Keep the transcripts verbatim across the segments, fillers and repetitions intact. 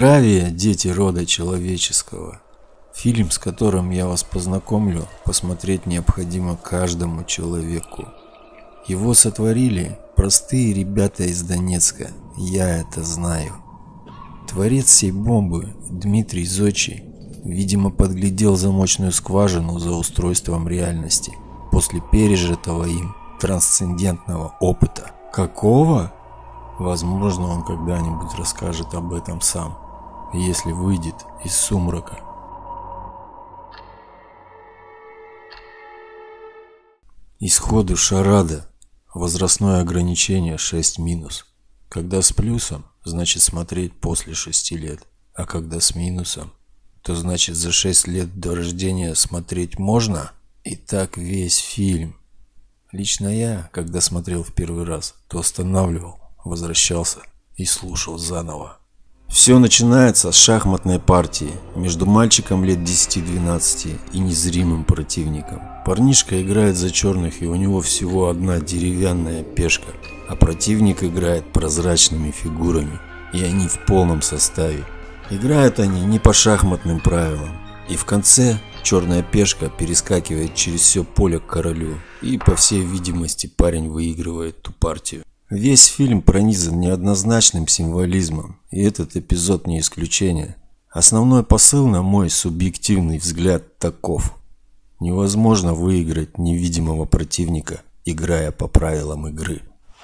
Здравия, дети рода человеческого! Фильм, с которым я вас познакомлю, посмотреть необходимо каждому человеку. Его сотворили простые ребята из Донецка, я это знаю. Творец сей бомбы, Дмитрий Зодчий, видимо, подглядел замочную скважину за устройством реальности после пережитого им трансцендентного опыта. Какого? Возможно, он когда-нибудь расскажет об этом сам, если выйдет из сумрака. Исходу шарада. Возрастное ограничение шесть минус. Когда с плюсом, значит смотреть после шести лет. А когда с минусом, то значит за шесть лет до рождения смотреть можно? И так весь фильм. Лично я, когда смотрел в первый раз, то останавливал, возвращался и слушал заново. Все начинается с шахматной партии между мальчиком лет десяти-двенадцати и незримым противником. Парнишка играет за черных, и у него всего одна деревянная пешка, а противник играет прозрачными фигурами, и они в полном составе. Играют они не по шахматным правилам, и в конце черная пешка перескакивает через все поле к королю, и по всей видимости парень выигрывает ту партию. Весь фильм пронизан неоднозначным символизмом, и этот эпизод не исключение. Основной посыл, на мой субъективный взгляд, таков. Невозможно выиграть невидимого противника, играя по правилам игры.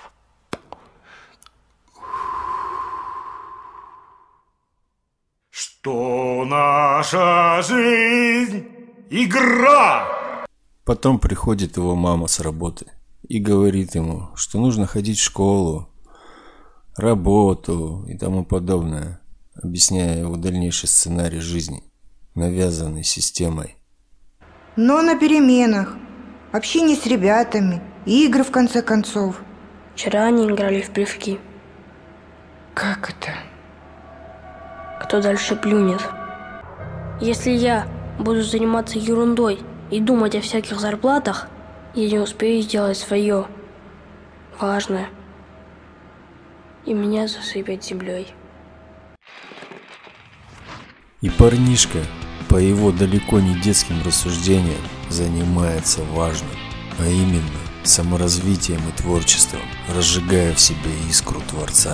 Что наша жизнь – игра! Потом приходит его мама с работы и говорит ему, что нужно ходить в школу, работу и тому подобное, объясняя его дальнейший сценарий жизни, навязанный системой. Но на переменах, общение с ребятами, игры в конце концов. Вчера они играли в плевки. Как это? Кто дальше плюнет? Если я буду заниматься ерундой и думать о всяких зарплатах, я не успею сделать свое важное, и меня засыпят землей. И парнишка, по его далеко не детским рассуждениям, занимается важным, а именно саморазвитием и творчеством, разжигая в себе искру Творца.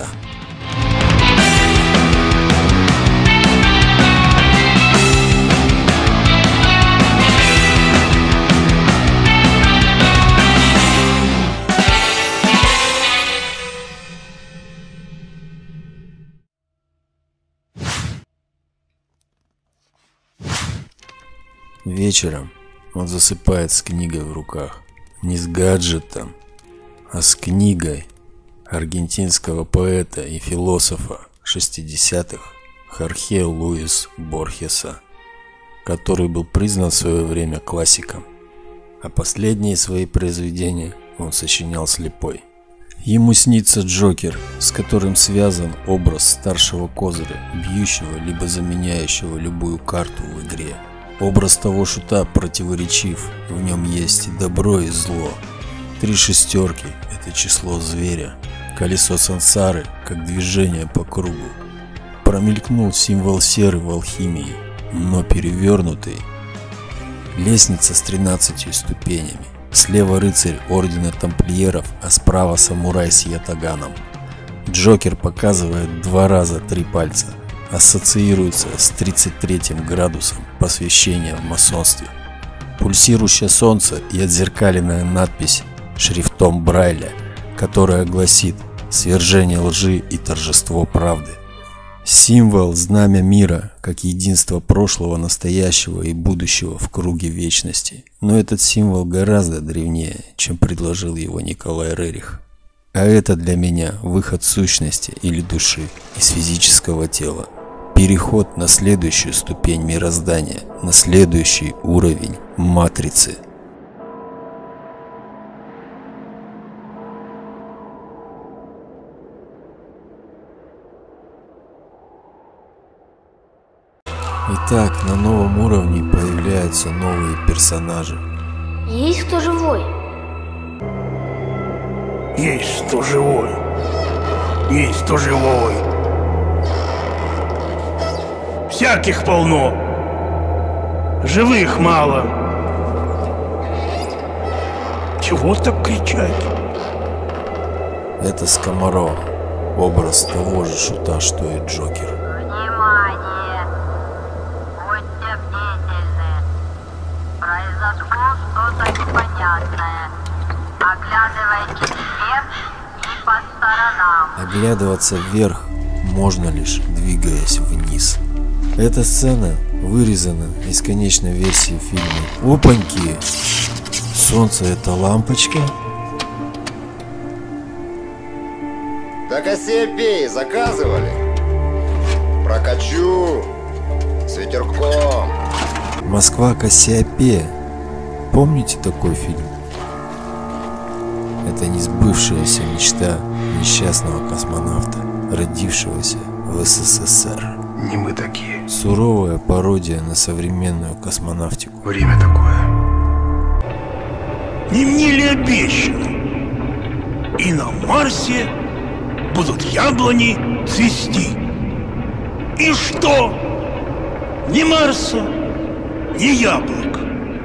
Вечером он засыпает с книгой в руках. Не с гаджетом, а с книгой аргентинского поэта и философа шестидесятых Хорхе Луис Борхеса, который был признан в свое время классиком, а последние свои произведения он сочинял слепой. Ему снится Джокер, с которым связан образ старшего козыря, бьющего либо заменяющего любую карту в игре. Образ того шута противоречив, в нем есть и добро, и зло. Три шестерки – это число зверя. Колесо сансары, как движение по кругу. Промелькнул символ серы в алхимии, но перевернутый. Лестница с тринадцатью ступенями. Слева рыцарь ордена тамплиеров, а справа самурай с ятаганом. Джокер показывает два раза три пальца. Ассоциируется с тридцать третьим градусом посвящения в масонстве. Пульсирующее солнце и отзеркаленная надпись шрифтом Брайля, которая гласит «Свержение лжи и торжество правды». Символ знамя мира, как единство прошлого, настоящего и будущего в круге вечности. Но этот символ гораздо древнее, чем предложил его Николай Рерих. А это для меня выход сущности или души из физического тела. Переход на следующую ступень мироздания, на следующий уровень матрицы. Итак, на новом уровне появляются новые персонажи. Есть кто живой? Есть кто живой. Есть кто живой. всяких полно. Живых мало. Чего так кричать? Это Скоморо, образ того же шута, что и Джокер. Внимание! Будьте бдительны. Произошло что-то непонятное. Оглядывайтесь вверх и по сторонам. Оглядываться вверх можно лишь двигаясь вниз. Эта сцена вырезана из конечной версии фильма. Опаньки! Солнце — это лампочка? Так Кассиопеи заказывали? Прокачу с ветерком. Москва Кассиопея. Помните такой фильм? Это несбывшаяся мечта несчастного космонавта, родившегося в СССР. Не мы такие. Суровая пародия на современную космонавтику. Время такое. Не мне ли обещано? И на Марсе будут яблони цвести. И что? Ни Марса, ни яблок.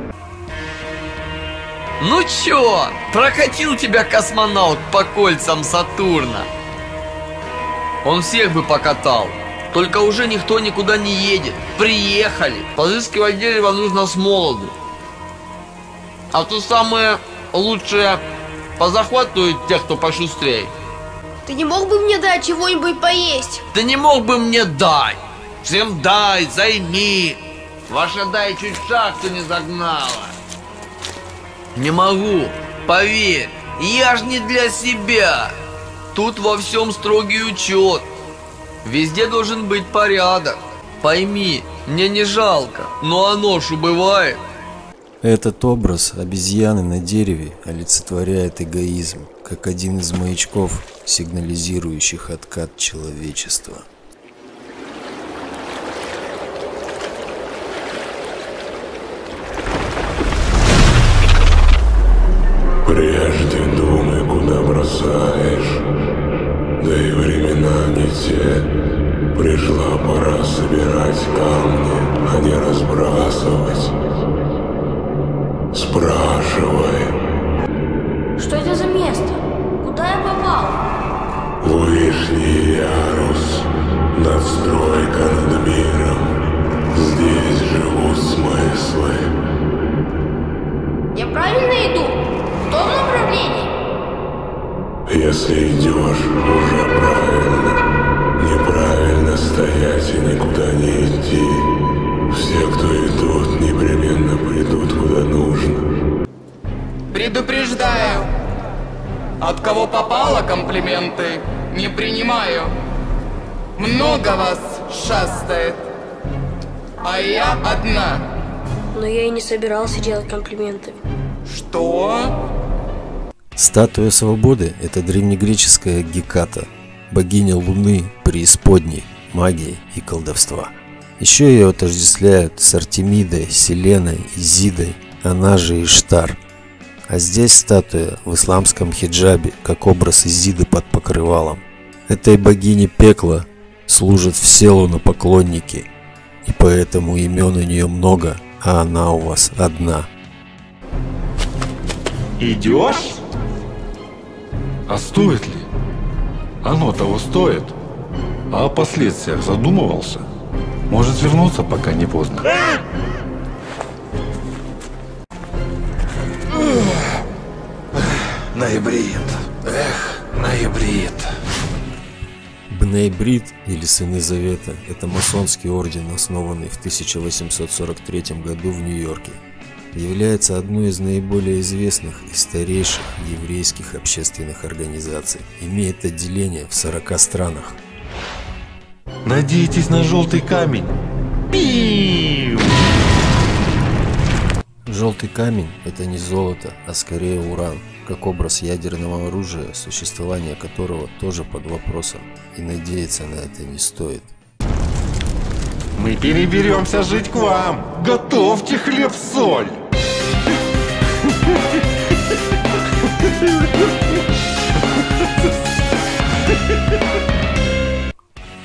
Ну чё, прокатил тебя космонавт по кольцам Сатурна? Он всех бы покатал. Только уже никто никуда не едет. Приехали. Подыскивать дерево нужно с молоду. А то самое лучшее позахватывают тех, кто пошустрее. Ты не мог бы мне дать чего-нибудь поесть? Ты не мог бы мне дать. Всем дай, займи. Ваша дай чуть в шахту не загнала. Не могу, поверь, я ж не для себя. Тут во всем строгий учет. Везде должен быть порядок. Пойми, мне не жалко, но оно ж убывает. Этот образ обезьяны на дереве олицетворяет эгоизм, как один из маячков, сигнализирующих откат человечества. Прежде думай, куда бросаешь, да и времена не те. Пришла пора собирать камни, а не разбрасывать. Спрашивай. Что это за место? Куда я попал? Вышний ярус, надстройка над миром. Здесь живут смыслы. Я правильно иду? В том направлении? Если идешь, уже правильно. Неправильно стоять и никуда не идти. Все, кто идут, непременно придут куда нужно. Предупреждаю. От кого попало комплименты, не принимаю. Много вас шастает, а я одна. Но я и не собирался делать комплименты. Что? Статуя свободы – это древнегреческая Геката, богиня Луны, преисподней, магии и колдовства. Еще ее отождествляют с Артемидой, Селеной, Изидой, она же Иштар. А здесь статуя в исламском хиджабе, как образ Изиды под покрывалом. Этой богине пекла служат все лунопоклонники, и поэтому имен у нее много, а она у вас одна. Идешь? А стоит ли? Оно того стоит. А о последствиях задумывался? Может вернуться, пока не поздно. Ноябрит. Эх, ноябрит. Бней Брит, или Сыны Завета, это масонский орден, основанный в тысяча восемьсот сорок третьем году в Нью-Йорке. Является одной из наиболее известных и старейших еврейских общественных организаций. Имеет отделение в сорока странах. Надейтесь на желтый камень. Пиу! Желтый камень – это не золото, а скорее уран, как образ ядерного оружия, существование которого тоже под вопросом, и надеяться на это не стоит. Мы переберемся жить к вам. Готовьте хлеб-соль.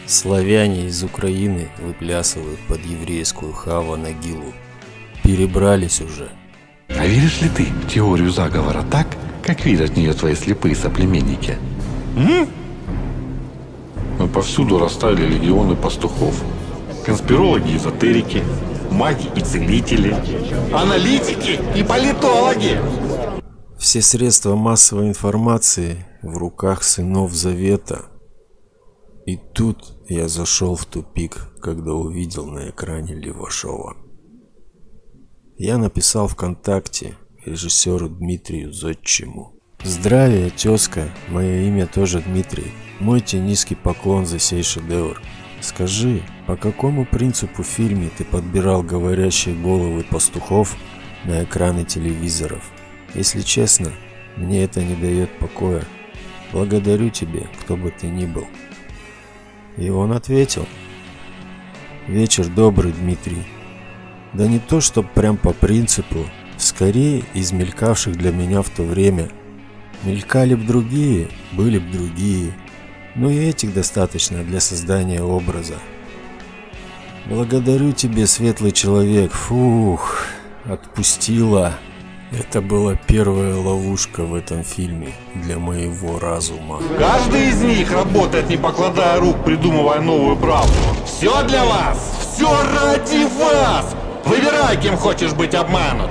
Славяне из Украины выплясывают под еврейскую Хава Нагилу. Перебрались уже. А веришь ли ты в теорию заговора так, как видят в нее твои слепые соплеменники? М? Мы повсюду расставили легионы пастухов. Конспирологи и эзотерики, маги и целители, аналитики и политологи. Все средства массовой информации в руках сынов Завета. И тут я зашел в тупик, когда увидел на экране Левашова. Я написал ВКонтакте режиссеру Дмитрию Зодчему. Здравия, тезка, мое имя тоже Дмитрий. Мойте низкий поклон за сей шедевр. Скажи, по какому принципу в фильме ты подбирал говорящие головы пастухов на экраны телевизоров? Если честно, мне это не дает покоя. Благодарю тебя, кто бы ты ни был. И он ответил: вечер добрый, Дмитрий. Да не то, чтоб прям по принципу, скорее из мелькавших для меня в то время. Мелькали б другие, были б другие, но и этих достаточно для создания образа. Благодарю тебя, светлый человек. Фух, отпустила. Это была первая ловушка в этом фильме для моего разума. Каждый из них работает, не покладая рук, придумывая новую правду. Все для вас, все ради вас. Выбирай, кем хочешь быть обманут.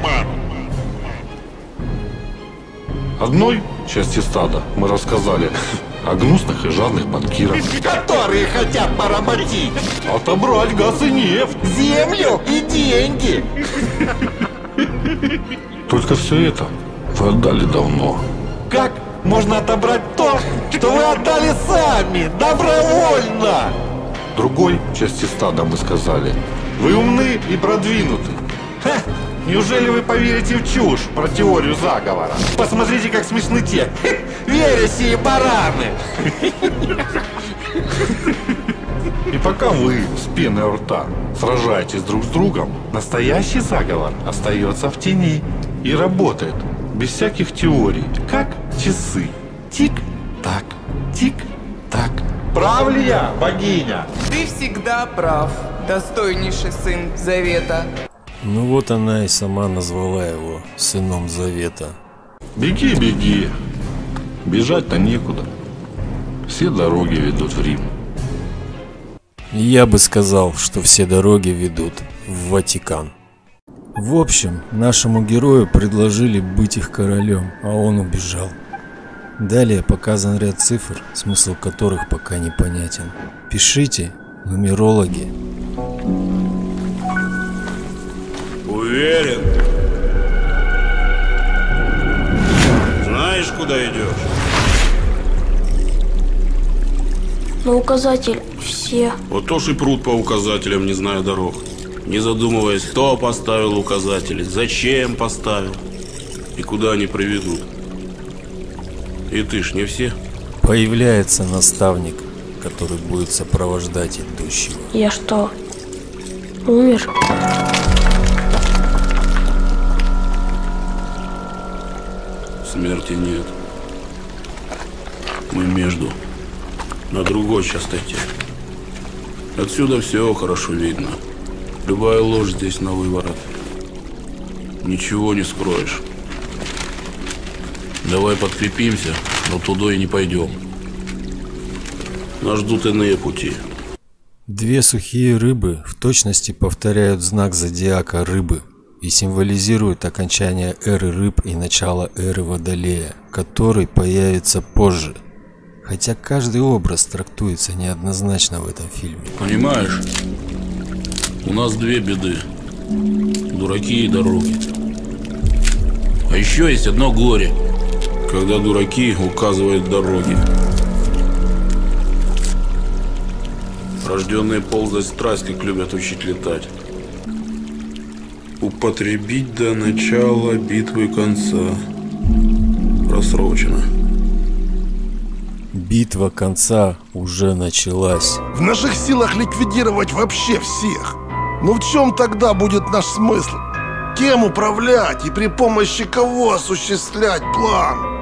Одной части стада мы рассказали о гнусных и жадных банкирах, которые хотят поработить, отобрать газ и нефть, землю и деньги. Только все это вы отдали давно. Как можно отобрать то, что вы отдали сами, добровольно? Другой части стада мы сказали: вы умны и продвинуты. Ха, неужели вы поверите в чушь про теорию заговора? Посмотрите, как смешны те вересии бараны. И пока вы с пеной у рта сражаетесь друг с другом, настоящий заговор остается в тени и работает без всяких теорий, как часы. Тик-так, тик-так. Прав ли я, богиня? Ты всегда прав, достойнейший сын Завета. Ну вот она и сама назвала его сыном Завета. Беги, беги. Бежать-то некуда. Все дороги ведут в Рим. Я бы сказал, что все дороги ведут в Ватикан. В общем, нашему герою предложили быть их королем, а он убежал. Далее показан ряд цифр, смысл которых пока непонятен. Пишите, нумерологи. Уверен? Знаешь, куда идешь? На указатель все. Вот то ж и прут по указателям, не зная дорог. Не задумываясь, кто поставил указатели, зачем поставил и куда они приведут. И ты ж не все. Появляется наставник, который будет сопровождать идущего. Я что, умер? Смерти нет. Мы между, на другой частоте. Отсюда все хорошо видно. Любая ложь здесь на выворот. Ничего не скроешь. Давай подкрепимся, но туда и не пойдем. Нас ждут иные пути. Две сухие рыбы в точности повторяют знак зодиака рыбы и символизируют окончание эры рыб и начало эры Водолея, который появится позже. Хотя каждый образ трактуется неоднозначно в этом фильме. Понимаешь, у нас две беды. Дураки и дороги. А еще есть одно горе, когда дураки указывают дороги. Рожденные ползать страсть, как любят учить летать. Употребить до начала битвы конца. Просрочено. Битва конца уже началась. В наших силах ликвидировать вообще всех. Но в чем тогда будет наш смысл? Кем управлять и при помощи кого осуществлять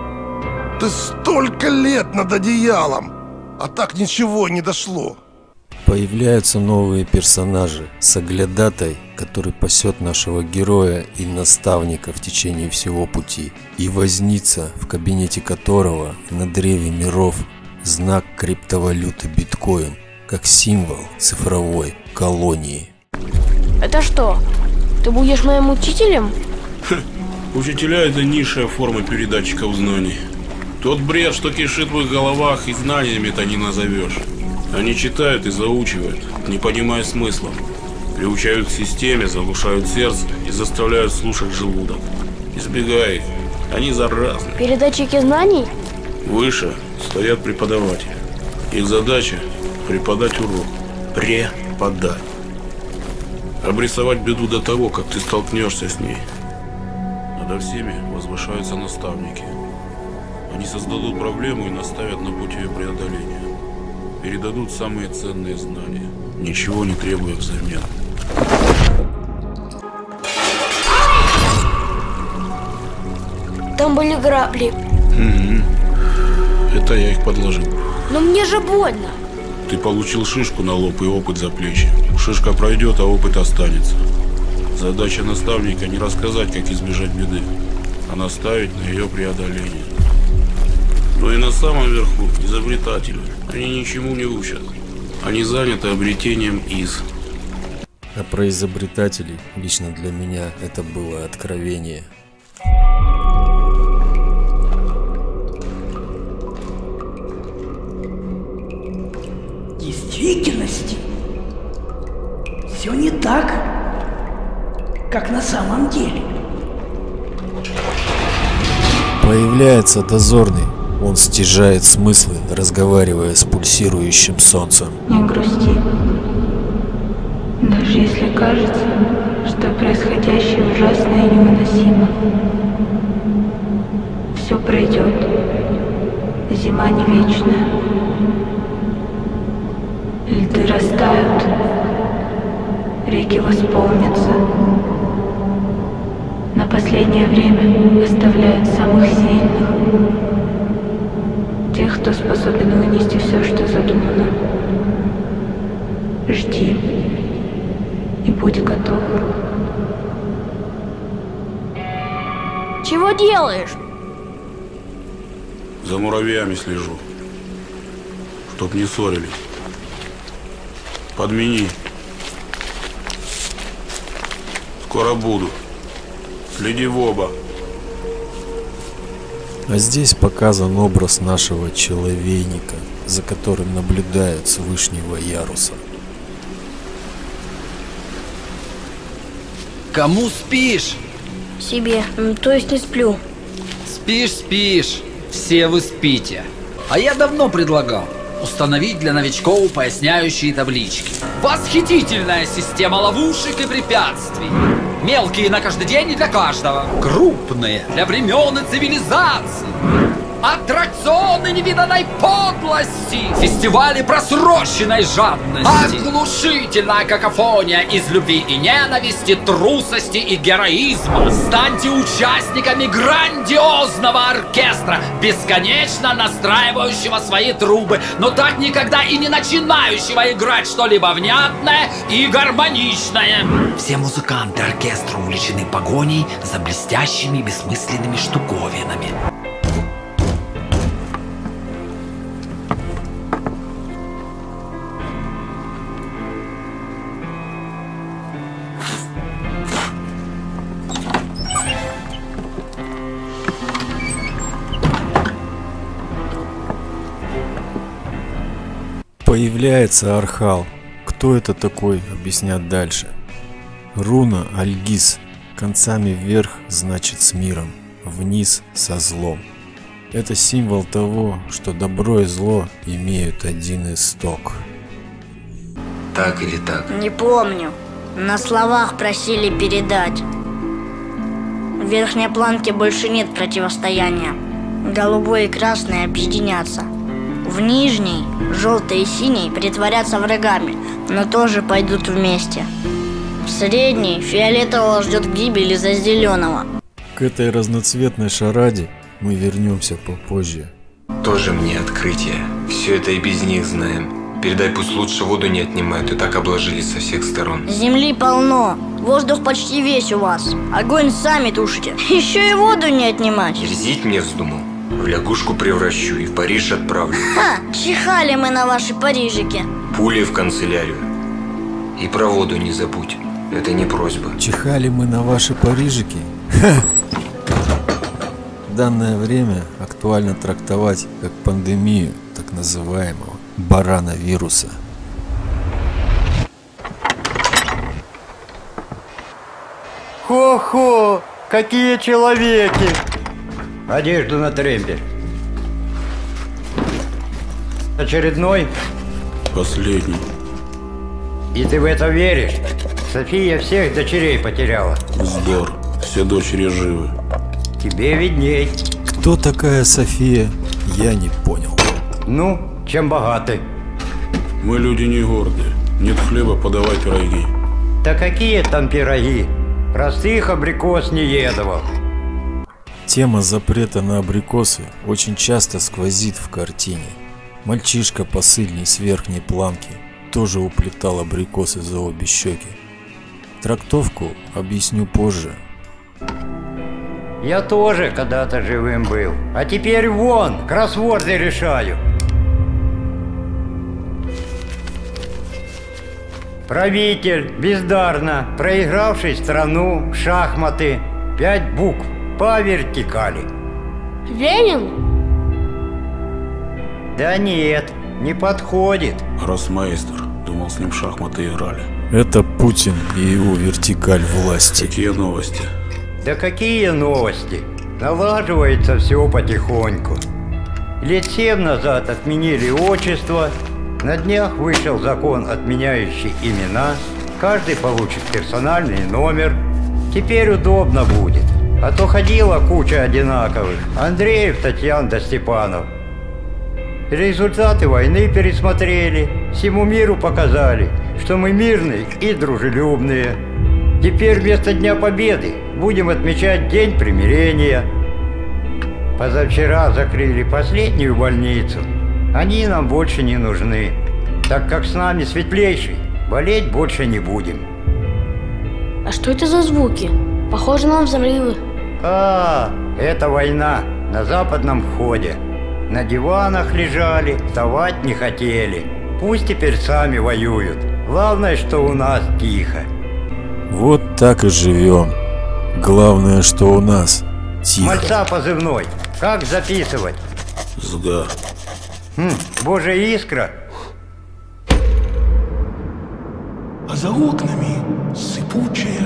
план? Ты столько лет над одеялом, а так ничего не дошло. Появляются новые персонажи. Соглядатай, который пасет нашего героя и наставника в течение всего пути. И возница, в кабинете которого на древе миров знак криптовалюты биткоин, как символ цифровой колонии. Это что? Ты будешь моим учителем? Ха, учителя — это низшая форма передатчиков знаний. Тот бред, что кишит в их головах, и знаниями-то не назовешь. Они читают и заучивают, не понимая смысла. Приучают к системе, заглушают сердце и заставляют слушать желудок. Избегай их, они заразны. Передатчики знаний? Выше стоят преподаватели. Их задача — преподать урок. Преподать. Обрисовать беду до того, как ты столкнешься с ней. Над всеми возвышаются наставники. Они создадут проблему и наставят на путь ее преодоления. Передадут самые ценные знания, ничего не требуя взамен. Там были грабли. Угу. Это я их подложил. Но мне же больно. Ты получил шишку на лоб и опыт за плечи. Шишка пройдет, а опыт останется. Задача наставника не рассказать, как избежать беды, а наставить на ее преодоление. Но и на самом верху изобретатели. Они ничему не учат. Они заняты обретением из. А про изобретателей лично для меня это было откровение. В действительности все не так, как на самом деле. Появляется дозорный. Он стяжает смыслы, разговаривая с пульсирующим солнцем. Не грусти. Даже если кажется, что происходящее ужасно и невыносимо. Все пройдет. Зима не вечная. Льды растают. Реки восполнятся. На последнее время оставляют самых сильных. Тех, кто способен вынести все, что задумано. Жди и будь готов. Чего делаешь? За муравьями слежу, чтоб не ссорились. Подмени. Скоро буду. Следи в оба. А здесь показан образ нашего человейника, за которым наблюдают с вышнего яруса. Кому спишь? Себе, то есть не сплю. Спишь, спишь. Все вы спите. А я давно предлагал установить для новичков поясняющие таблички. Восхитительная система ловушек и препятствий. Мелкие на каждый день и для каждого. Крупные для времен и цивилизаций. Аттракционы невиданной подлости. Фестивали просроченной жадности. Оглушительная какофония из любви и ненависти, трусости и героизма. Станьте участниками грандиозного оркестра, бесконечно настраивающего свои трубы, но так никогда и не начинающего играть что-либо внятное и гармоничное. Все музыканты оркестра увлечены погоней за блестящими бессмысленными штуковинами. Появляется Архал. Кто это такой, объяснят дальше. Руна Альгиз. Концами вверх значит с миром, вниз со злом. Это символ того, что добро и зло имеют один исток. Так или так? Не помню. На словах просили передать. В верхней планке больше нет противостояния. Голубой и красный объединятся. В нижней, желтый и синий притворятся врагами, но тоже пойдут вместе. В средней фиолетового ждет гибель из-за зеленого. К этой разноцветной шараде мы вернемся попозже. Тоже мне открытие. Все это и без них знаем. Передай, пусть лучше воду не отнимают, и так обложились со всех сторон. Земли полно. Воздух почти весь у вас. Огонь сами тушите. Еще и воду не отнимать. Дерзить мне вздумал? В лягушку превращу и в Париж отправлю. Ха, чихали мы на ваши Парижики. Пули в канцелярию. И про воду не забудь. Это не просьба. Чихали мы на ваши Парижики? Ха! В данное время актуально трактовать как пандемию так называемого барановируса. Хо-хо! Какие человеки! Одежду на тремпель. Очередной? Последний. И ты в это веришь? София всех дочерей потеряла. Вздор. Все дочери живы. Тебе видней. Кто такая София? Я не понял. Ну, чем богаты? Мы люди не гордые. Нет хлеба, подавай пироги. Да какие там пироги? Простых абрикос не едовал. Тема запрета на абрикосы очень часто сквозит в картине. Мальчишка посыльный с верхней планки тоже уплетал абрикосы за обе щеки. Трактовку объясню позже. Я тоже когда-то живым был. А теперь вон, кроссворды решаю. Правитель, бездарно проигравший страну в шахматы. Пять букв по вертикали. Ленин? Да нет, не подходит. Гроссмейстер. Думал, с ним в шахматы играли. Это Путин и его вертикаль власти. Какие новости? Да какие новости? Налаживается все потихоньку. Лет семь назад отменили отчество. На днях вышел закон, отменяющий имена. Каждый получит персональный номер. Теперь удобно будет. А то ходила куча одинаковых. Андреев, Татьян да Степанов. Результаты войны пересмотрели. Всему миру показали, что мы мирные и дружелюбные. Теперь вместо Дня Победы будем отмечать День примирения. Позавчера закрыли последнюю больницу. Они нам больше не нужны, так как с нами Светлейший болеть больше не будем. А что это за звуки? Похоже на взрывы. А, это война на западном входе. На диванах лежали, вставать не хотели. Пусть теперь сами воюют. Главное, что у нас тихо. Вот так и живем. Главное, что у нас тихо. Мальца позывной. Как записывать? Сга. Хм, Божья искра. А за окнами сыпучая,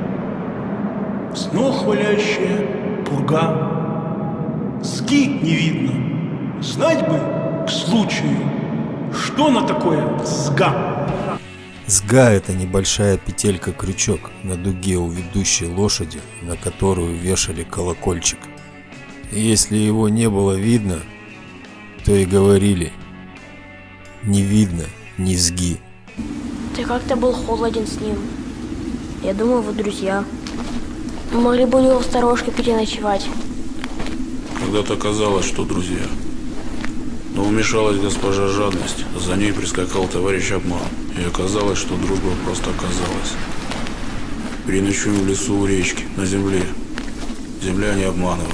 снох валящая пурга. Сги не видно. Знать бы к случаю, что на такое сга. Сга – это небольшая петелька-крючок на дуге у ведущей лошади, на которую вешали колокольчик. И если его не было видно, то и говорили: не видно ни сги. Ты как-то был холоден с ним. Я думаю, вы друзья. Мы могли бы у него в сторожке переночевать. Когда-то казалось, что друзья. Но вмешалась госпожа жадность, за ней прискакал товарищ обман. И оказалось, что дружба просто оказалась. Переночуем в лесу у речки, на земле. Земля не обманывает.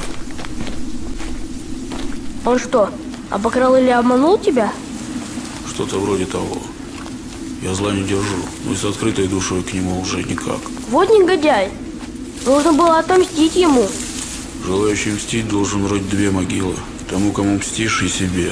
Он что, обокрал или обманул тебя? Что-то вроде того. Я зла не держу, но и с открытой душой к нему уже никак. Вот негодяй. Нужно было отомстить ему. Желающий мстить должен рыть две могилы. Тому, кому мстишь, и себе.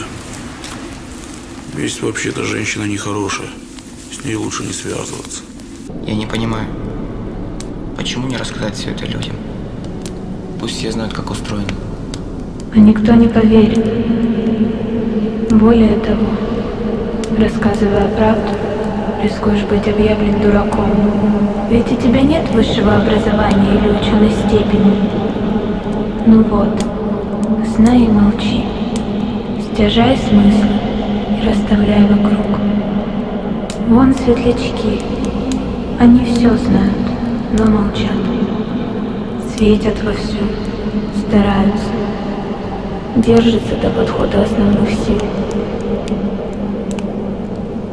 Месть вообще-то женщина нехорошая. С ней лучше не связываться. Я не понимаю, почему не рассказать все это людям? Пусть все знают, как устроено. А никто не поверит. Более того, рассказывая правду, рискуешь быть объявлен дураком. Ведь у тебя нет высшего образования или ученой степени. Ну вот, знай и молчи. Стяжай смыслы и расставляй вокруг. Вон светлячки. Они все знают, но молчат. Светят вовсю, стараются. Держатся до подхода основных сил.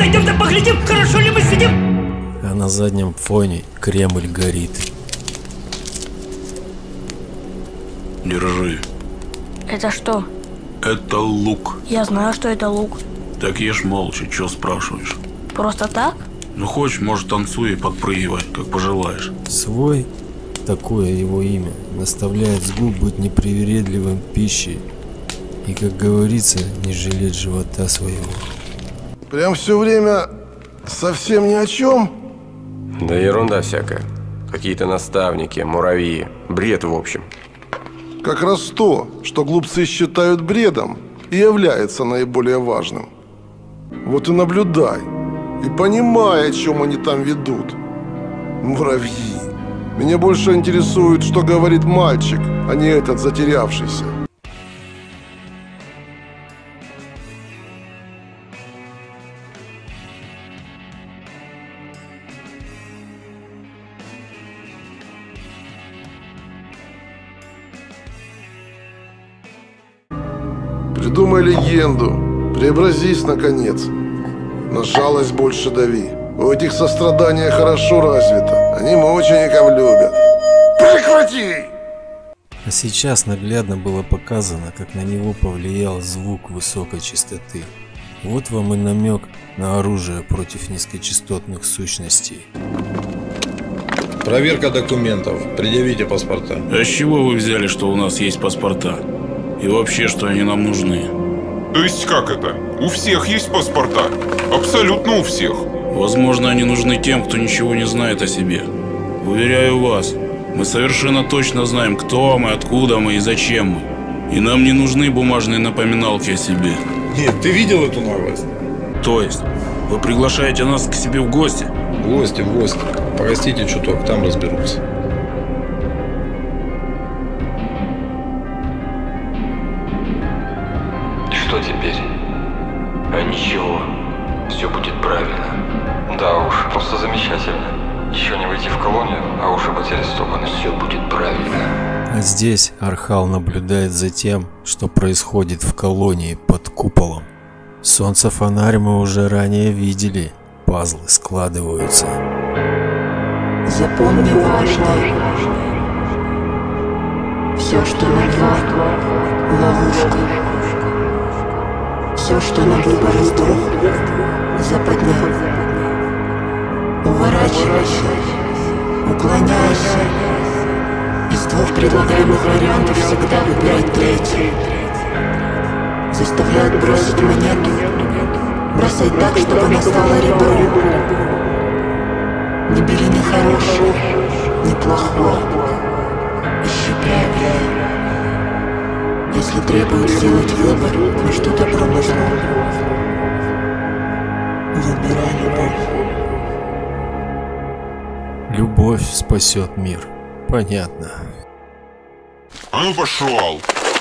Пойдем-то поглядим, хорошо ли мы сидим. А на заднем фоне Кремль горит. Держи. Это что? Это лук. Я знаю, что это лук. Так ешь молча, чё спрашиваешь? Просто так? Ну хочешь, может, танцуй и подпрыгивай, как пожелаешь. Свой, такое его имя, наставляет с губ быть непривередливым пищей и, как говорится, не жалеть живота своего. Прям все время совсем ни о чем? Да ерунда всякая. Какие-то наставники, муравьи. Бред в общем. Как раз то, что глупцы считают бредом, и является наиболее важным. Вот и наблюдай, и понимай, о чем они там ведут. Муравьи. Меня больше интересует, что говорит мальчик, а не этот затерявшийся. Придумай легенду, преобразись наконец. На жалость больше дави. У этих сострадания хорошо развито. Они мучеников любят. Прекрати! А сейчас наглядно было показано, как на него повлиял звук высокой частоты. Вот вам и намек на оружие против низкочастотных сущностей. Проверка документов. Предъявите паспорта. А с чего вы взяли, что у нас есть паспорта? И вообще, что они нам нужны? То есть как это? У всех есть паспорта? Абсолютно у всех. Возможно, они нужны тем, кто ничего не знает о себе. Уверяю вас, мы совершенно точно знаем, кто мы, откуда мы и зачем мы. И нам не нужны бумажные напоминалки о себе. Нет, ты видел эту новость? То есть, вы приглашаете нас к себе в гости? В гости, в гости. Погостите чуток, там разберусь. Что теперь? А ничего, все будет правильно. Да уж, просто замечательно. Еще не войти в колонию, а уже быть арестованным. Все будет правильно. А здесь Архал наблюдает за тем, что происходит в колонии под куполом. Солнце-фонарь мы уже ранее видели. Пазлы складываются. Запомни важное. Все, что на два, ловушка. Все, что на выбор сдох, западня. Уворачивайся, уклоняйся. Из двух предлагаемых вариантов всегда выбирай третий. Заставляют бросить монету. Бросай так, чтобы она стала ребром. Не бери ни хорошего, ни плохого. Ищи правильное. Если требует сделать выбор между добром и злом, выбирай любовь. Любовь спасет мир. Понятно. А ну пошел!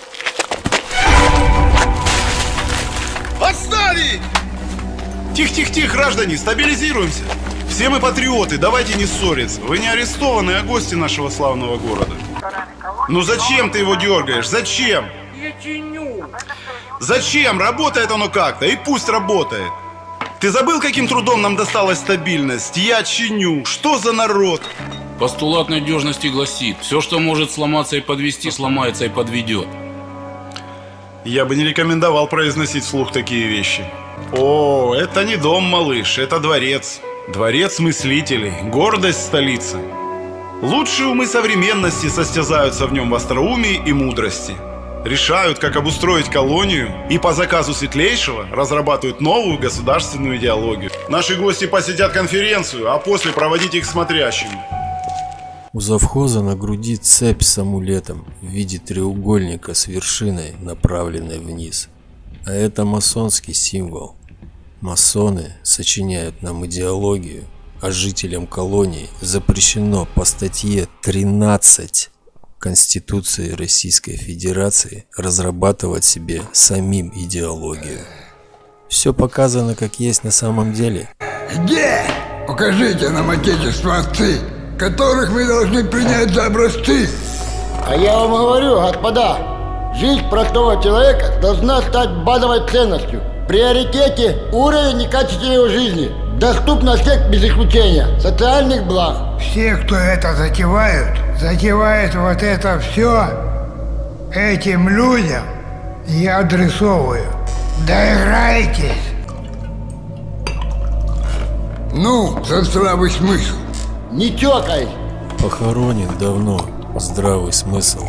Отставить! Тихо-тихо-тихо, граждане, стабилизируемся. Все мы патриоты, давайте не ссориться. Вы не арестованы, а гости нашего славного города. Ну зачем ты его дергаешь? Зачем? Я чиню. Зачем? Работает оно как-то, и пусть работает. Ты забыл, каким трудом нам досталась стабильность? Я чиню. Что за народ? Постулат надежности гласит: все, что может сломаться и подвести, сломается и подведет. Я бы не рекомендовал произносить вслух такие вещи. О, это не дом, малыш, это дворец. Дворец мыслителей, гордость столицы. Лучшие умы современности состязаются в нем в остроумии и мудрости. Решают, как обустроить колонию, и по заказу Светлейшего разрабатывают новую государственную идеологию. Наши гости посетят конференцию, а после проводить их смотрящими. У завхоза на груди цепь с амулетом в виде треугольника с вершиной, направленной вниз. А это масонский символ. Масоны сочиняют нам идеологию, а жителям колонии запрещено по статье тринадцать Конституции Российской Федерации разрабатывать себе самим идеологию. Все показано как есть на самом деле. Где? Покажите нам отечество-отцы, которых мы должны принять за образцы. А я вам говорю, господа, жизнь простого человека должна стать базовой ценностью. В приоритете уровень и качество его жизни. Доступно всех без исключения. Социальных благ. Все, кто это затевают, затевают вот это все, этим людям я адресовываю. Доиграйтесь. Ну, за здравый смысл. Не чокай. Похоронен давно здравый смысл.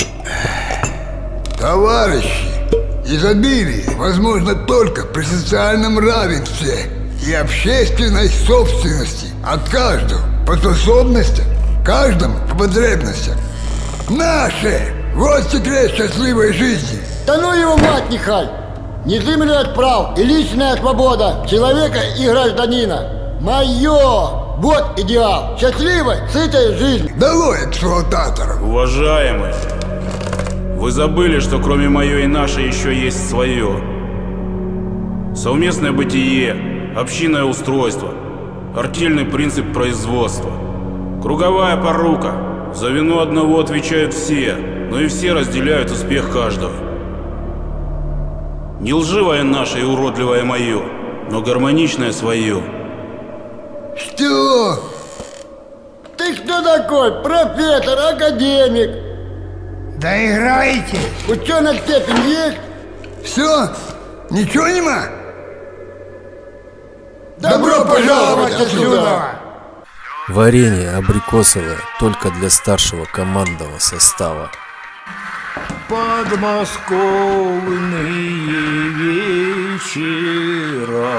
Товарищи, изобилие возможно только при социальном равенстве и общественной собственности от каждого по способностям, каждому по потребностям. Наше! Вот секрет счастливой жизни. Да ну его мать, Нихаль! Незыблемость прав и личная свобода человека и гражданина. Мое! Вот идеал счастливой, сытой жизни. Долой эксплуататоров. Уважаемые, вы забыли, что кроме мое и наше еще есть свое. Совместное бытие, общинное устройство, артельный принцип производства, круговая порука. За вину одного отвечают все, но и все разделяют успех каждого. Не лживое наше и уродливое мое, но гармоничное свое. Что? Ты кто такой? Профессор, академик? Доиграйте. Ученая степень есть? Все? Ничего нема? Добро пожаловать отсюда! Варенье абрикосовое только для старшего командного состава. Подмосковные вечера.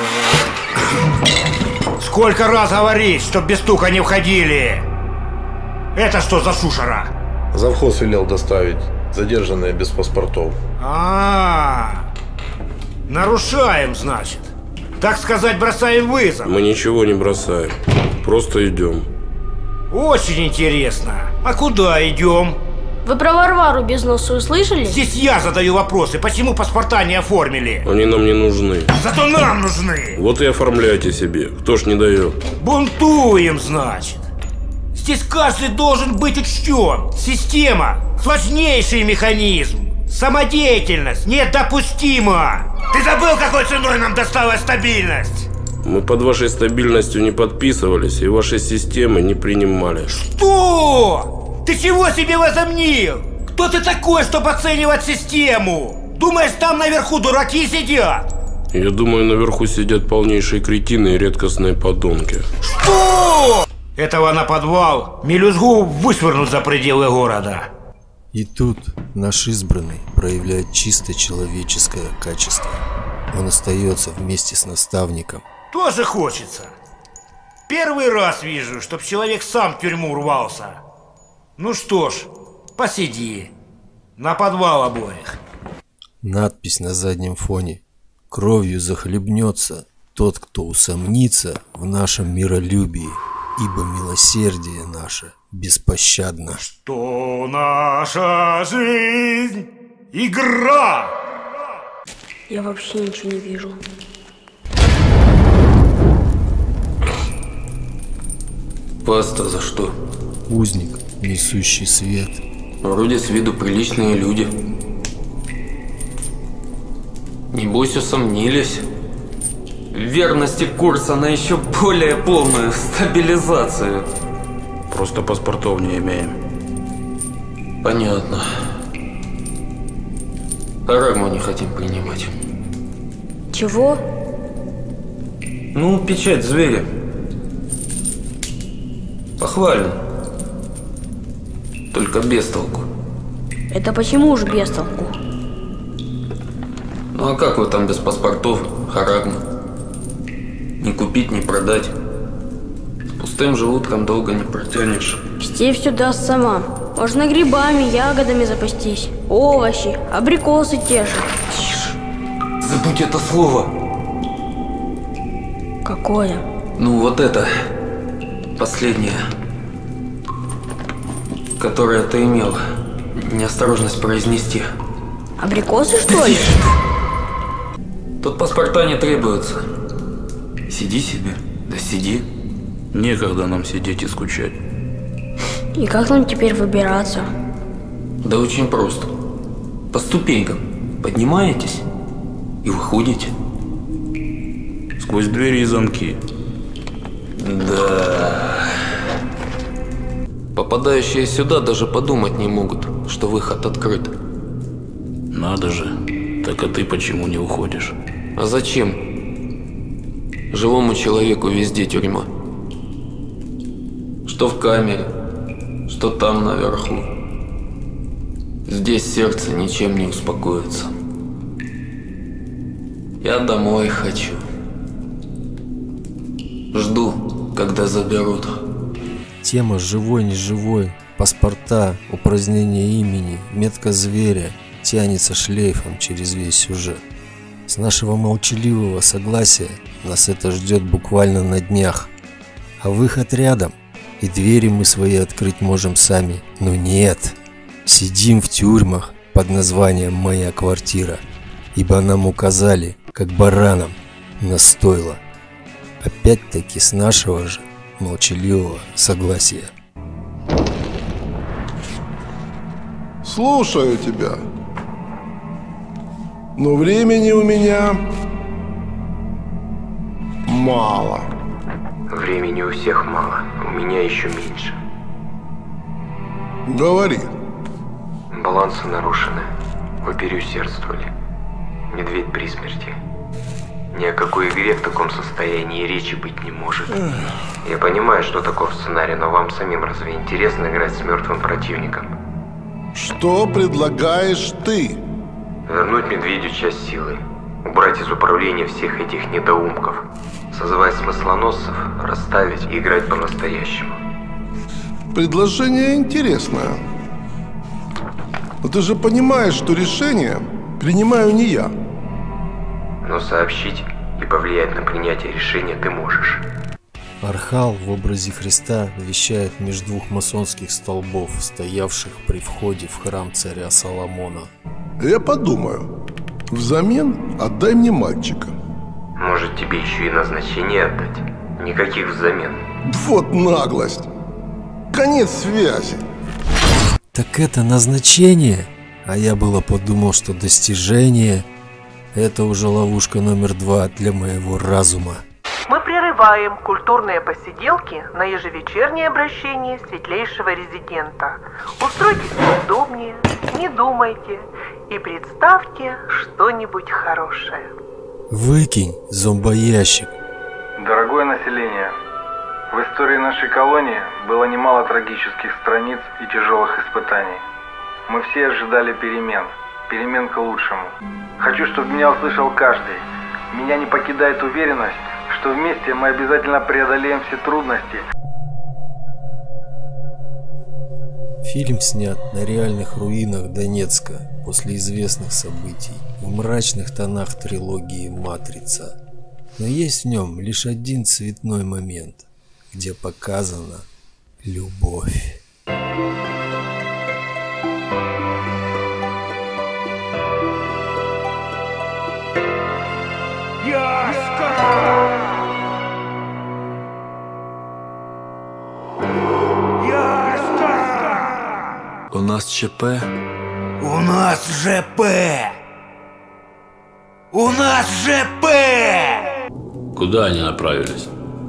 Сколько раз говорить, чтоб без стука не входили? Это что за шушера? Завхоз велел доставить. Задержанные без паспортов. А, нарушаем, значит. Так сказать, бросаем вызов. Мы ничего не бросаем. Просто идем. Очень интересно. А куда идем? Вы про Варвару без носа услышали? Здесь я задаю вопросы. Почему паспорта не оформили? Они нам не нужны. Зато нам нужны. Вот и оформляйте себе. Кто ж не дает? Бунтуем, значит. Здесь каждый должен быть учтен. Система – сложнейший механизм. Самодеятельность недопустима. Ты забыл, какой ценой нам досталась стабильность? Мы под вашей стабильностью не подписывались и вашей системы не принимали. Что? Ты чего себе возомнил? Кто ты такой, чтобы оценивать систему? Думаешь, там наверху дураки сидят? Я думаю, наверху сидят полнейшие кретины и редкостные подонки. Что? Этого на подвал мелюзгу вышвырнут за пределы города. И тут наш избранный проявляет чисто человеческое качество. Он остается вместе с наставником. Тоже хочется. Первый раз вижу, чтоб человек сам в тюрьму рвался. Ну что ж, посиди. На подвал обоих. Надпись на заднем фоне. Кровью захлебнется тот, кто усомнится в нашем миролюбии, ибо милосердие наше беспощадно. Что наша жизнь — игра! Я вообще ничего не вижу. Вас-то за что? Узник, несущий свет. Вроде с виду приличные люди. Небось усомнились. В верности курса на еще более полную стабилизацию. Просто паспортов не имеем. Понятно. Харагму не хотим принимать. Чего? Ну, печать зверя. Похвально. Только без толку. Это почему же без толку? Ну а как вы там без паспортов, Харагма? Не купить, не продать. С пустым желудком долго не протянешь. Степь все даст сама. Можно грибами, ягодами запастись. Овощи, абрикосы те же. Тише. Забудь это слово. Какое? Ну вот это. Последнее. Которое ты имел неосторожность произнести. Абрикосы, что ли? Тут паспорта не требуются. Сиди себе, да сиди. Некогда нам сидеть и скучать. И как нам теперь выбираться? Да очень просто. По ступенькам поднимаетесь и И выходите? Сквозь двери и замки. Да. Попадающие сюда даже подумать не могут, что выход открыт. Надо же. Так а ты почему не уходишь? А зачем? Живому человеку везде тюрьма. Что в камере, что там наверху. Здесь сердце ничем не успокоится. Я домой хочу. Жду, когда заберут. Тема живой-неживой, паспорта, упразднение имени, метка зверя тянется шлейфом через весь сюжет. С нашего молчаливого согласия нас это ждет буквально на днях. А выход рядом, и двери мы свои открыть можем сами. Но нет, сидим в тюрьмах под названием «Моя квартира», ибо нам указали, как баранам, на стойло. Опять-таки с нашего же молчаливого согласия. Слушаю тебя. Но времени у меня мало. Времени у всех мало, у меня еще меньше. Говори. Балансы нарушены. Вы переусердствовали. Медведь при смерти. Ни о какой игре в таком состоянии речи быть не может. Я понимаю, что таков сценарий, но вам самим разве интересно играть с мертвым противником? Что предлагаешь ты? Вернуть медведю часть силы. Убрать из управления всех этих недоумков. Созывать смыслоносцев, расставить и играть по-настоящему. Предложение интересное. Но ты же понимаешь, что решение принимаю не я. Но сообщить и повлиять на принятие решения ты можешь. Архал в образе Христа вещает между двух масонских столбов, стоявших при входе в храм царя Соломона. Я подумаю. Взамен отдай мне мальчика. Может, тебе еще и назначение отдать? Никаких взамен. Вот наглость. Конец связи. Так это назначение? А я было подумал, что достижение — это уже ловушка номер два для моего разума. Мы прерываем культурные посиделки на ежевечернее обращение светлейшего резидента. Устройтесь поудобнее, не думайте и представьте что-нибудь хорошее. Выкинь зомбоящик. Дорогое население, в истории нашей колонии было немало трагических страниц и тяжелых испытаний. Мы все ожидали перемен, перемен к лучшему. Хочу, чтобы меня услышал каждый. Меня не покидает уверенность, что вместе мы обязательно преодолеем все трудности. Фильм снят на реальных руинах Донецка после известных событий, в мрачных тонах трилогии «Матрица». Но есть в нем лишь один цветной момент, где показана любовь. У нас ЧП. У нас ЖП. У нас ЖП. Куда они направились?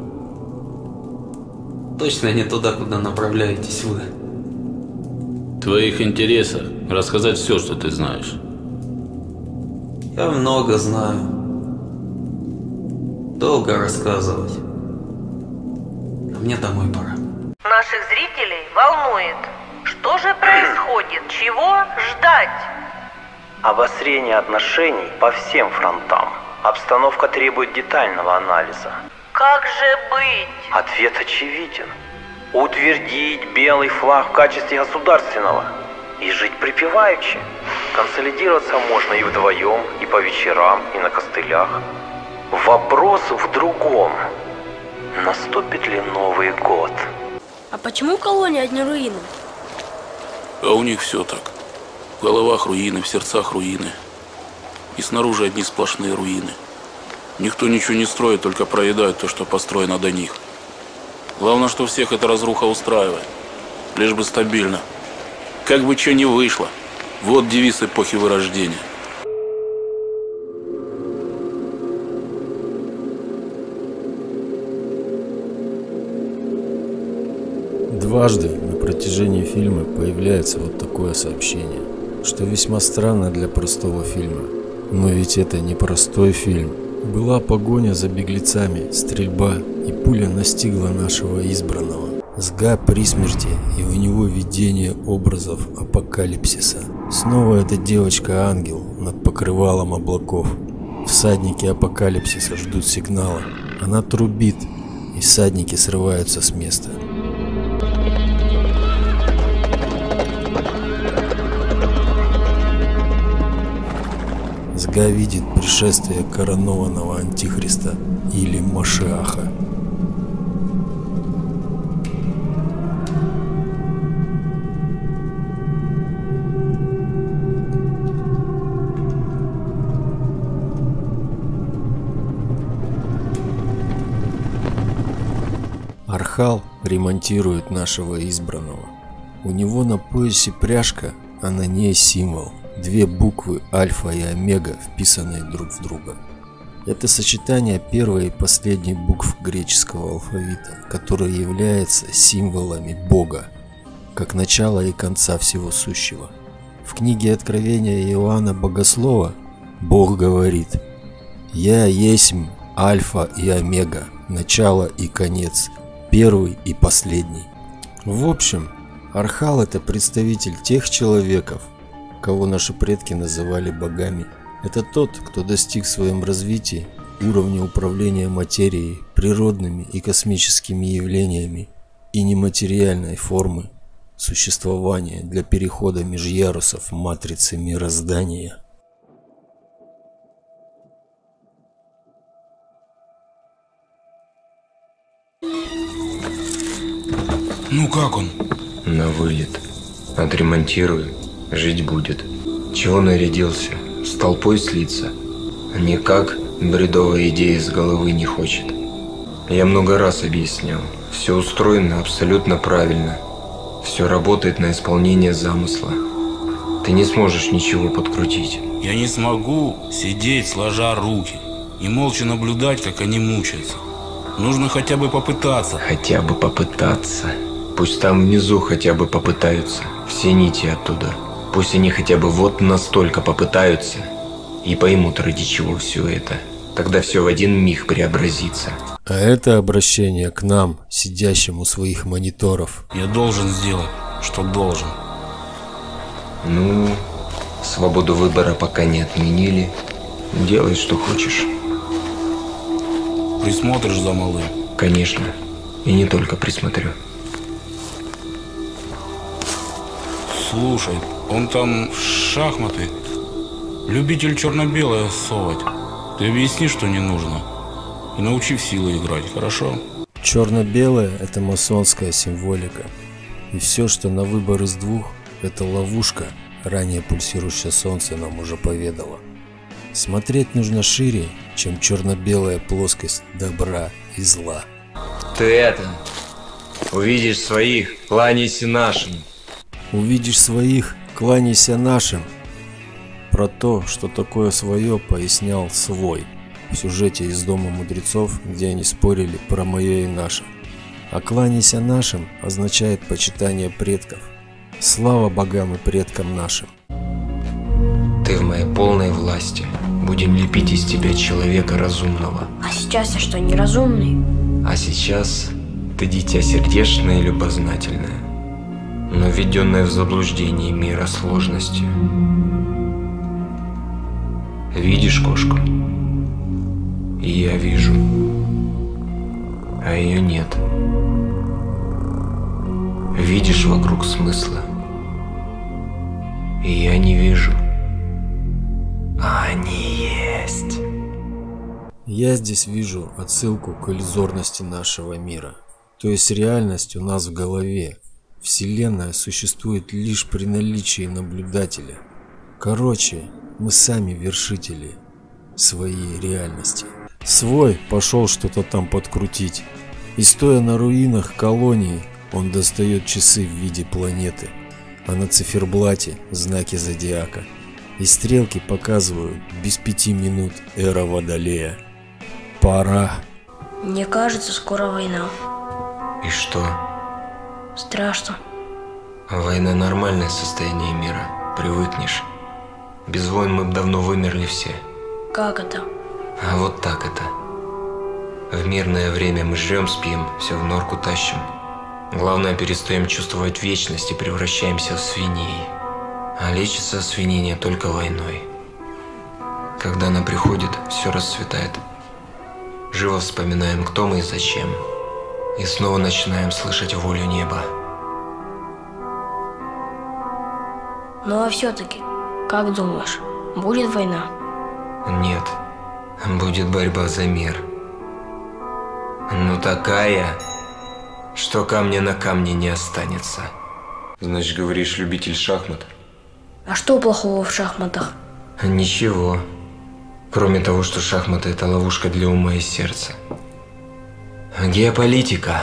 Точно не туда, куда направляетесь вы. В твоих интересах рассказать все, что ты знаешь. Я много знаю. Долго рассказывать. А мне домой пора. Наших зрителей волнует, что же происходит, чего ждать? Обострение отношений по всем фронтам. Обстановка требует детального анализа. Как же быть? Ответ очевиден. Утвердить белый флаг в качестве государственного и жить припеваючи. Консолидироваться можно и вдвоем, и по вечерам, и на костылях. Вопрос в другом. Наступит ли Новый год? А почему колония одни руины? А у них все так. В головах руины, в сердцах руины. И снаружи одни сплошные руины. Никто ничего не строит, только проедает то, что построено до них. Главное, что всех эта разруха устраивает. Лишь бы стабильно. Как бы что ни вышло. Вот девиз эпохи Вырождения. Дважды на протяжении фильма появляется вот такое сообщение, что весьма странно для простого фильма. Но ведь это не простой фильм. Была погоня за беглецами, стрельба, и пуля настигла нашего избранного. Сга при смерти, и у него видение образов апокалипсиса. Снова эта девочка-ангел над покрывалом облаков. Всадники апокалипсиса ждут сигнала. Она трубит, и всадники срываются с места. Сга видит пришествие коронованного антихриста или Машиаха. Архал ремонтирует нашего избранного. У него на поясе пряжка, а на ней символ. Две буквы альфа и омега, вписанные друг в друга. Это сочетание первой и последней букв греческого алфавита, которое является символами Бога, как начала и конца всего сущего. В книге Откровения Иоанна Богослова Бог говорит: «Я есмь альфа и омега, начало и конец, первый и последний». В общем, Архал — это представитель тех человеков, кого наши предки называли богами. Это тот, кто достиг в своем развитии уровня управления материей, природными и космическими явлениями и нематериальной формы существования для перехода межярусов матрицы мироздания. Ну как он? На вылет. Отремонтирую. Жить будет. Чего нарядился? С толпой слиться? Никак бредовая идея из головы не хочет. Я много раз объяснял. Все устроено абсолютно правильно. Все работает на исполнение замысла. Ты не сможешь ничего подкрутить. Я не смогу сидеть сложа руки и молча наблюдать, как они мучаются. Нужно хотя бы попытаться. Хотя бы попытаться. Пусть там внизу хотя бы попытаются. Все нити оттуда. Пусть они хотя бы вот настолько попытаются и поймут, ради чего все это. Тогда все в один миг преобразится. А это обращение к нам, сидящим у своих мониторов. Я должен сделать, что должен. Ну, свободу выбора пока не отменили. Делай, что хочешь. Присмотришь за малым? Конечно. И не только присмотрю. Слушай, он там в шахматы. Любитель черно-белое совать. Ты объясни, что не нужно. И научи в силу играть, хорошо? Черно-белое – это масонская символика. И все, что на выбор из двух – это ловушка, ранее пульсирующее солнце нам уже поведало. Смотреть нужно шире, чем черно-белая плоскость добра и зла. Ты это, увидишь своих, кланяйся нашим. Увидишь своих, кланяйся нашим. Про то, что такое свое, пояснял Свой в сюжете из Дома мудрецов, где они спорили про мое и наше. А кланяйся нашим означает почитание предков. Слава богам и предкам нашим. Ты в моей полной власти. Будем лепить из тебя человека разумного. А сейчас я что, неразумный? А сейчас ты дитя сердечное и любознательное, но введенное в заблуждение мира сложностью. Видишь кошку? И я вижу, а ее нет. Видишь вокруг смысла, и я не вижу, а они есть. Я здесь вижу отсылку к иллюзорности нашего мира. То есть реальность у нас в голове. Вселенная существует лишь при наличии наблюдателя. Короче, мы сами вершители своей реальности. Свой пошел что-то там подкрутить. И стоя на руинах колонии, он достает часы в виде планеты. А на циферблате знаки зодиака. И стрелки показывают без пяти минут эра Водолея. Пора. Мне кажется, скоро война. И что? Страшно. Война – нормальное состояние мира. Привыкнешь. Без войн мы бы давно вымерли все. Как это? А вот так это. В мирное время мы жрем, спим, все в норку тащим. Главное, перестаем чувствовать вечность и превращаемся в свиней. А лечится свинение только войной. Когда она приходит, все расцветает. Живо вспоминаем, кто мы и зачем. И снова начинаем слышать волю неба. Ну а все-таки, как думаешь, будет война? Нет, будет борьба за мир. Ну такая, что камня на камне не останется. Значит, говоришь, любитель шахмат? А что плохого в шахматах? Ничего. Кроме того, что шахматы – это ловушка для ума и сердца. Геополитика.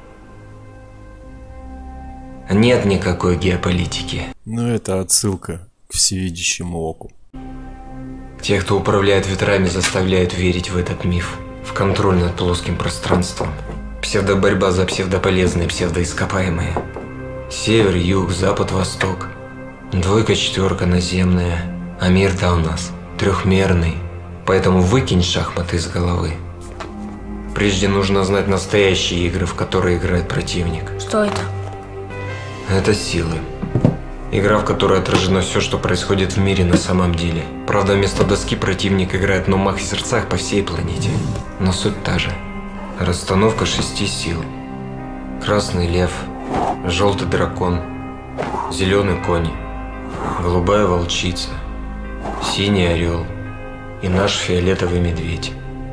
Нет никакой геополитики. Но это отсылка к всевидящему оку. Те, кто управляет ветрами, заставляют верить в этот миф. В контроль над плоским пространством. Псевдоборьба за псевдополезные, псевдоископаемые. Север, юг, запад, восток. Двойка, четверка, наземная. А мир-то у нас трехмерный. Поэтому выкинь шахматы из головы. Прежде нужно знать настоящие игры, в которые играет противник. Что это? Это силы. Игра, в которой отражено все, что происходит в мире на самом деле. Правда, вместо доски противник играет на умах и сердцах по всей планете. Но суть та же. Расстановка шести сил. Красный лев, желтый дракон, зеленый конь, голубая волчица, синий орел и наш фиолетовый медведь.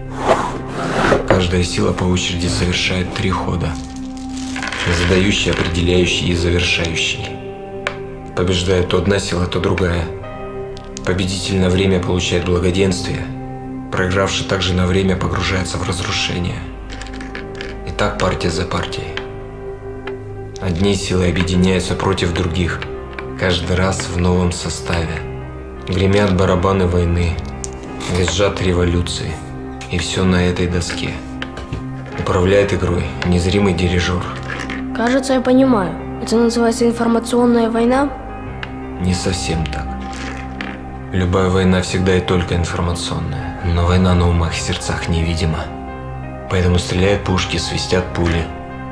Каждая сила по очереди совершает три хода. Задающий, определяющий и завершающий. Побеждает то одна сила, то другая. Победитель на время получает благоденствие. Проигравший также на время погружается в разрушение. И так партия за партией. Одни силы объединяются против других. Каждый раз в новом составе. Гремят барабаны войны. Визжат революции. И все на этой доске. Управляет игрой незримый дирижер. Кажется, я понимаю. Это называется информационная война? Не совсем так. Любая война всегда и только информационная. Но война на умах и сердцах невидима. Поэтому стреляют пушки, свистят пули.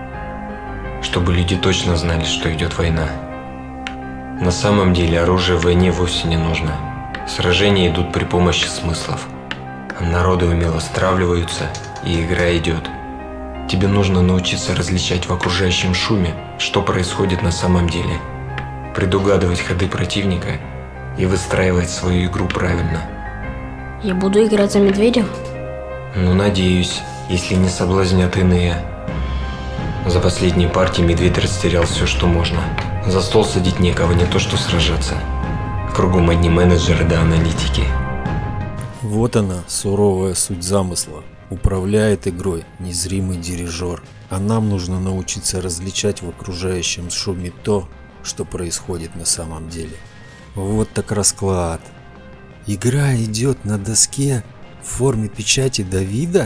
Чтобы люди точно знали, что идет война. На самом деле оружие в войне вовсе не нужно. Сражения идут при помощи смыслов. Народы умело стравливаются, и игра идет. Тебе нужно научиться различать в окружающем шуме, что происходит на самом деле. Предугадывать ходы противника и выстраивать свою игру правильно. Я буду играть за медведя? Ну, надеюсь, если не соблазнят иные. За последние партии медведь растерял все, что можно. За стол садить некого, не то что сражаться. Кругом одни менеджеры да аналитики. Вот она, суровая суть замысла. Управляет игрой незримый дирижер, а нам нужно научиться различать в окружающем шуме то, что происходит на самом деле. Вот так расклад. Игра идет на доске в форме печати Давида?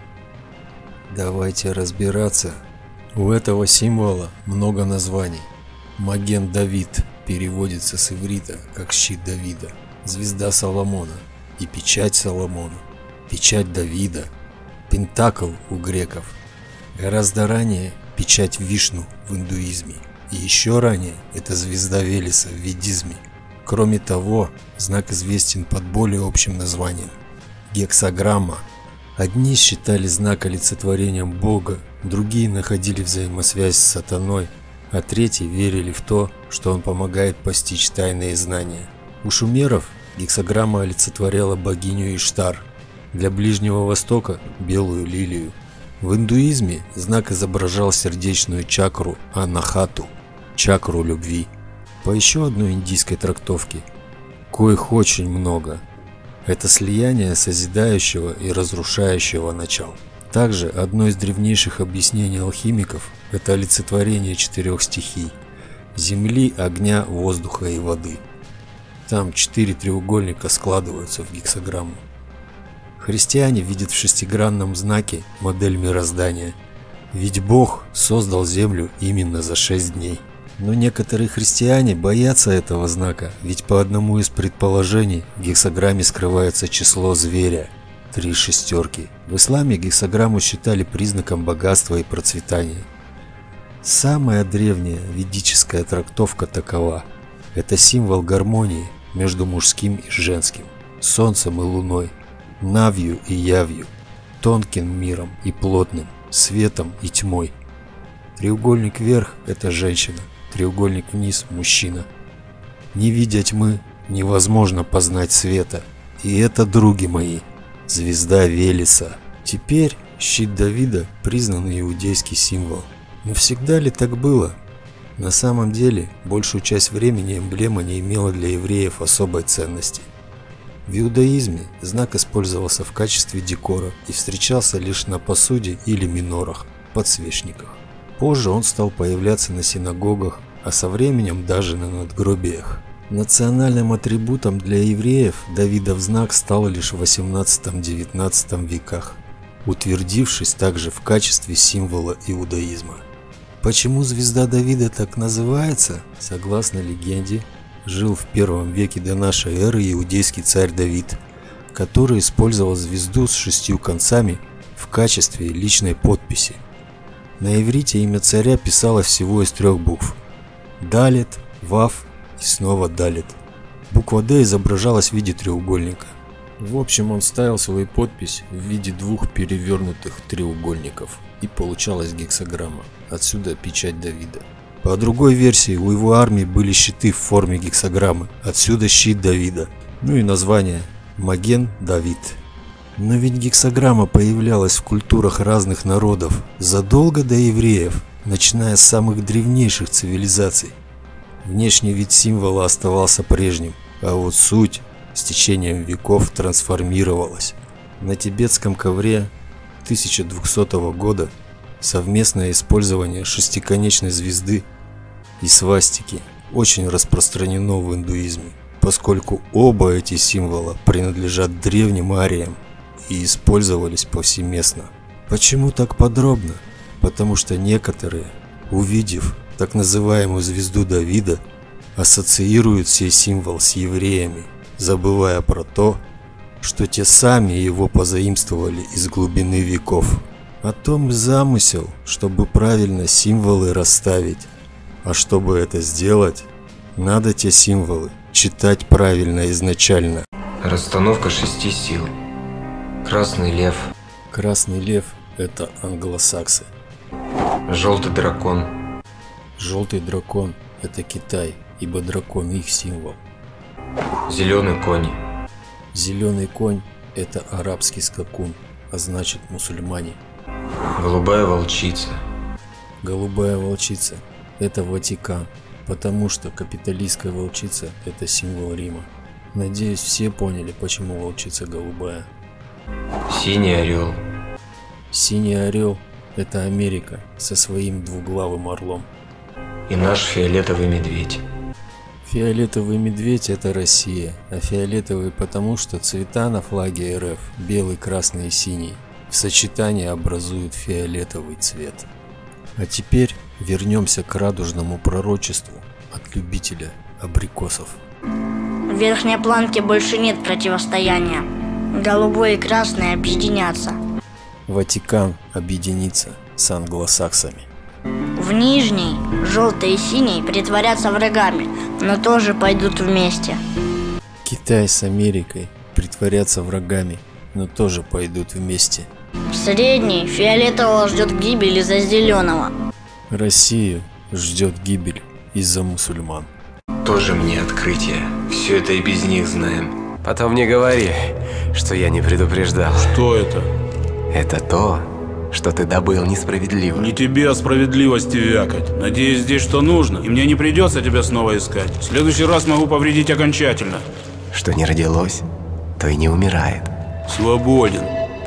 Давайте разбираться. У этого символа много названий. Маген Давид переводится с иврита как щит Давида, звезда Соломона и печать Соломона, печать Давида. Пентакл у греков. Гораздо ранее печать Вишну в индуизме. И еще ранее это звезда Велеса в ведизме. Кроме того, знак известен под более общим названием – гексаграмма. Одни считали знак олицетворением Бога, другие находили взаимосвязь с сатаной, а третьи верили в то, что он помогает постичь тайные знания. У шумеров гексаграмма олицетворяла богиню Иштар. Для Ближнего Востока – белую лилию. В индуизме знак изображал сердечную чакру Анахату, чакру любви. По еще одной индийской трактовке, коих очень много, это слияние созидающего и разрушающего начал. Также одно из древнейших объяснений алхимиков – это олицетворение четырех стихий – земли, огня, воздуха и воды. Там четыре треугольника складываются в гексаграмму. Христиане видят в шестигранном знаке модель мироздания. Ведь Бог создал землю именно за шесть дней. Но некоторые христиане боятся этого знака, ведь по одному из предположений в гексаграмме скрывается число зверя – три шестерки. В исламе гексаграмму считали признаком богатства и процветания. Самая древняя ведическая трактовка такова – это символ гармонии между мужским и женским, солнцем и луной, навью и явью, тонким миром и плотным, светом и тьмой. Треугольник вверх – это женщина, треугольник вниз – мужчина. Не видя тьмы, невозможно познать света. И это, други мои, звезда Велеса. Теперь щит Давида – признанный иудейский символ. Но всегда ли так было? На самом деле, большую часть времени эмблема не имела для евреев особой ценности. В иудаизме знак использовался в качестве декора и встречался лишь на посуде или минорах, подсвечниках. Позже он стал появляться на синагогах, а со временем даже на надгробиях. Национальным атрибутом для евреев Давидов знак стал лишь в восемнадцатом-девятнадцатом веках, утвердившись также в качестве символа иудаизма. Почему звезда Давида так называется? Согласно легенде, жил в первом веке до нашей эры иудейский царь Давид, который использовал звезду с шестью концами в качестве личной подписи. На иврите имя царя писалось всего из трех букв – Далет, Вав и снова Далет. Буква Д изображалась в виде треугольника. В общем, он ставил свою подпись в виде двух перевернутых треугольников, и получалась гексаграмма. Отсюда печать Давида. По другой версии, у его армии были щиты в форме гексаграммы, отсюда щит Давида. Ну и название Маген Давид. Но ведь гексаграмма появлялась в культурах разных народов задолго до евреев, начиная с самых древнейших цивилизаций. Внешний вид символа оставался прежним, а вот суть с течением веков трансформировалась. На тибетском ковре тысяча двухсотого года совместное использование шестиконечной звезды и свастики очень распространено в индуизме, поскольку оба эти символа принадлежат древним ариям и использовались повсеместно. Почему так подробно? Потому что некоторые, увидев так называемую звезду Давида, ассоциируют сей символ с евреями, забывая про то, что те сами его позаимствовали из глубины веков. О том и замысел, чтобы правильно символы расставить. А чтобы это сделать, надо те символы читать правильно изначально. Расстановка шести сил. Красный лев. Красный лев – это англосаксы. Желтый дракон. Желтый дракон – это Китай, ибо дракон их символ. Зеленый конь. Зеленый конь – это арабский скакун, а значит мусульмане. Голубая волчица. Голубая волчица – это Ватикан, потому что капитолийская волчица – это символ Рима. Надеюсь, все поняли, почему волчица голубая. Синий орел. Синий орел – это Америка со своим двуглавым орлом. И наш фиолетовый медведь. Фиолетовый медведь – это Россия, а фиолетовый потому, что цвета на флаге эр эф – белый, красный и синий – в сочетании образуют фиолетовый цвет. А теперь вернемся к радужному пророчеству от любителя абрикосов. В верхней планке больше нет противостояния. Голубой и красный объединятся. Ватикан объединится с англосаксами. В нижней желтый и синий притворятся врагами, но тоже пойдут вместе. Китай с Америкой притворятся врагами, но тоже пойдут вместе. В средней фиолетового ждет гибель из-за зеленого. Россию ждет гибель из-за мусульман. Тоже мне открытие. Все это и без них знаем. Потом не говори, что я не предупреждал. Что это? Это то, что ты добыл несправедливо. Не тебе о справедливости вякать. Надеюсь, здесь что нужно, и мне не придется тебя снова искать. В следующий раз могу повредить окончательно. Что не родилось, то и не умирает. Свободен.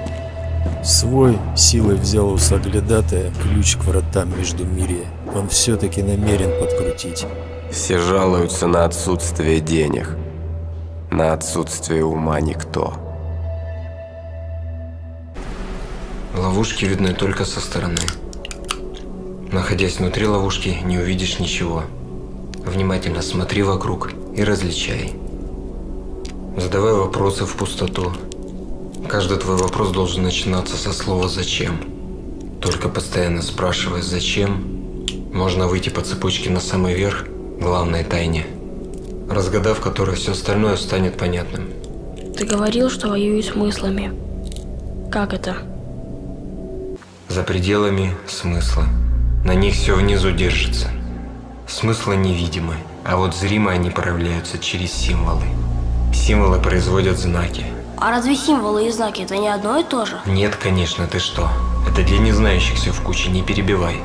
Свой силой взял у соглядатая ключ к вратам Междумирья. Он все-таки намерен подкрутить. Все жалуются на отсутствие денег, на отсутствие ума никто. Ловушки видны только со стороны. Находясь внутри ловушки, не увидишь ничего. Внимательно смотри вокруг и различай. Задавай вопросы в пустоту. Каждый твой вопрос должен начинаться со слова «зачем». Только постоянно спрашивая «зачем», можно выйти по цепочке на самый верх главной тайне, разгадав которой все остальное станет понятным. Ты говорил, что воюют смыслами. Как это? За пределами смысла. На них все внизу держится. Смыслы невидимы, а вот зримо они проявляются через символы. Символы производят знаки. А разве символы и знаки это не одно и то же? Нет, конечно, ты что? Это для незнающихся в куче, не перебивай.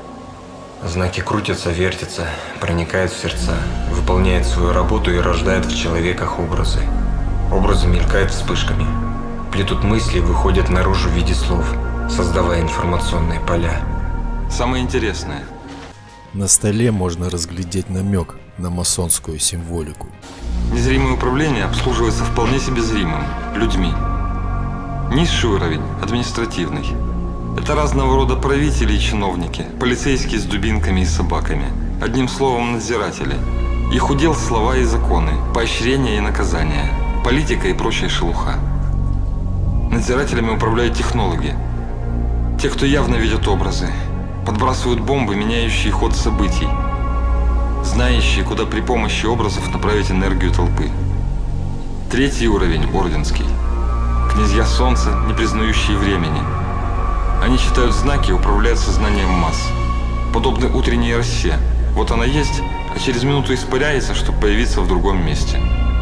Знаки крутятся, вертятся, проникают в сердца, выполняют свою работу и рождают в человеках образы. Образы мелькают вспышками, плетут мысли и выходят наружу в виде слов, создавая информационные поля. Самое интересное. На столе можно разглядеть намек на масонскую символику. Незримое управление обслуживается вполне себе зримым людьми. Низший уровень – административный. Это разного рода правители и чиновники, полицейские с дубинками и собаками. Одним словом, надзиратели. Их удел слова и законы, поощрения и наказания, политика и прочая шелуха. Надзирателями управляют технологи. Те, кто явно видят образы, подбрасывают бомбы, меняющие ход событий, знающие, куда при помощи образов направить энергию толпы. Третий уровень – орденский. Князья Солнца, не признающие времени. Они читают знаки и управляют сознанием масс. Подобны утренней росе. Вот она есть, а через минуту испаряется, чтобы появиться в другом месте.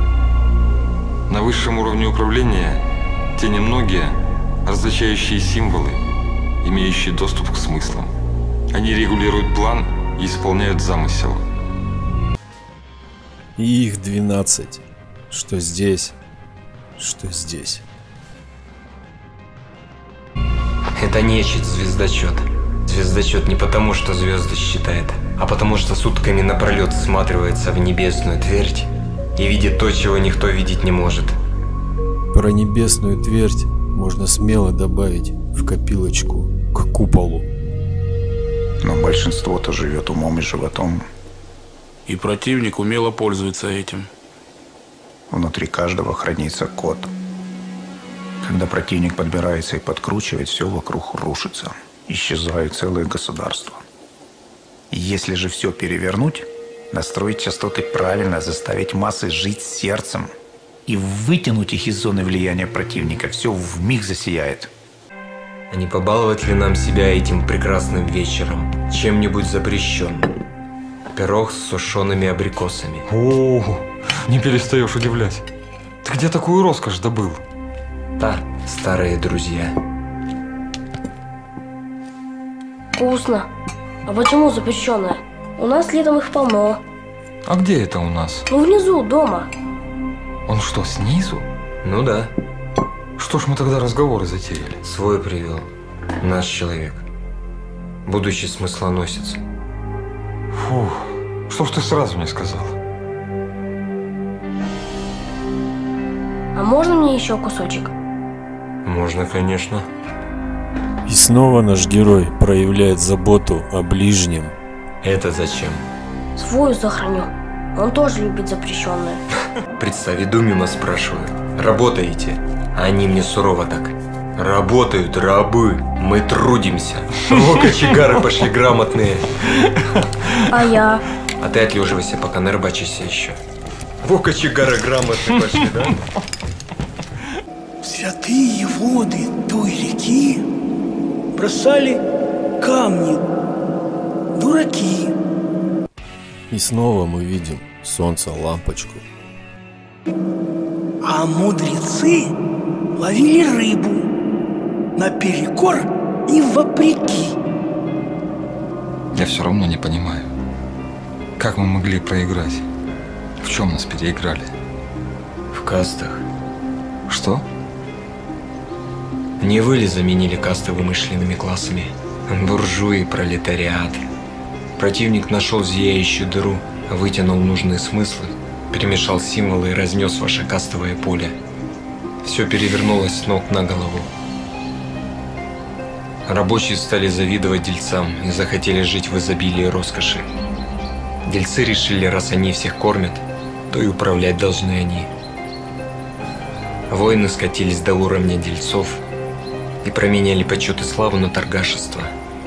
На высшем уровне управления те немногие, различающие символы, имеющие доступ к смыслам. Они регулируют план и исполняют замысел. И их двенадцать. Что здесь, что здесь. Это нечисть звездочет. Звездочет не потому, что звезды считает, а потому, что сутками напролет всматривается в небесную твердь и видит то, чего никто видеть не может. Про небесную твердь можно смело добавить в копилочку к куполу. Но большинство-то живет умом и животом. И противник умело пользуется этим. Внутри каждого хранится код. Когда противник подбирается и подкручивает, все вокруг рушится. Исчезают целые государства. Если же все перевернуть, настроить частоты правильно, заставить массы жить сердцем и вытянуть их из зоны влияния противника, все вмиг засияет. А не побаловать ли нам себя этим прекрасным вечером чем-нибудь запрещенным? Пирог с сушеными абрикосами. О, не перестаешь удивлять. Ты где такую роскошь добыл? Да, старые друзья. Вкусно. А почему запрещенное? У нас летом их полно. А где это у нас? Ну внизу, дома. Он что, снизу? Ну да. Что ж мы тогда разговоры затеяли? Свой привел. Наш человек. Будущий смыслоносец. Фух, что ж ты сразу не сказал? А можно мне еще кусочек? Можно, конечно. И снова наш герой проявляет заботу о ближнем. Это зачем? Свою сохраню. Он тоже любит запрещенное. Представь, иду мимо, спрашиваю. Работаете? А они мне сурово так. Работают рабы, мы трудимся. О, кочегары пошли грамотные. А я? А ты отлеживайся, пока нарыбачишься еще. Во, кочегары грамотные пошли, да? Святые воды той реки бросали камни, дураки. И снова мы видим солнце лампочку. А мудрецы ловили рыбу наперекор и вопреки. Я все равно не понимаю, как мы могли проиграть? В чем нас переиграли? В кастах. Что? Не вы ли заменили касты вымышленными классами? Буржуи, пролетариат. Противник нашел зияющую дыру, вытянул нужные смыслы, перемешал символы и разнес ваше кастовое поле. Все перевернулось с ног на голову. Рабочие стали завидовать дельцам и захотели жить в изобилии и роскоши. Дельцы решили, раз они всех кормят, то и управлять должны они. Воины скатились до уровня дельцов и променяли почет и славу на торгашество.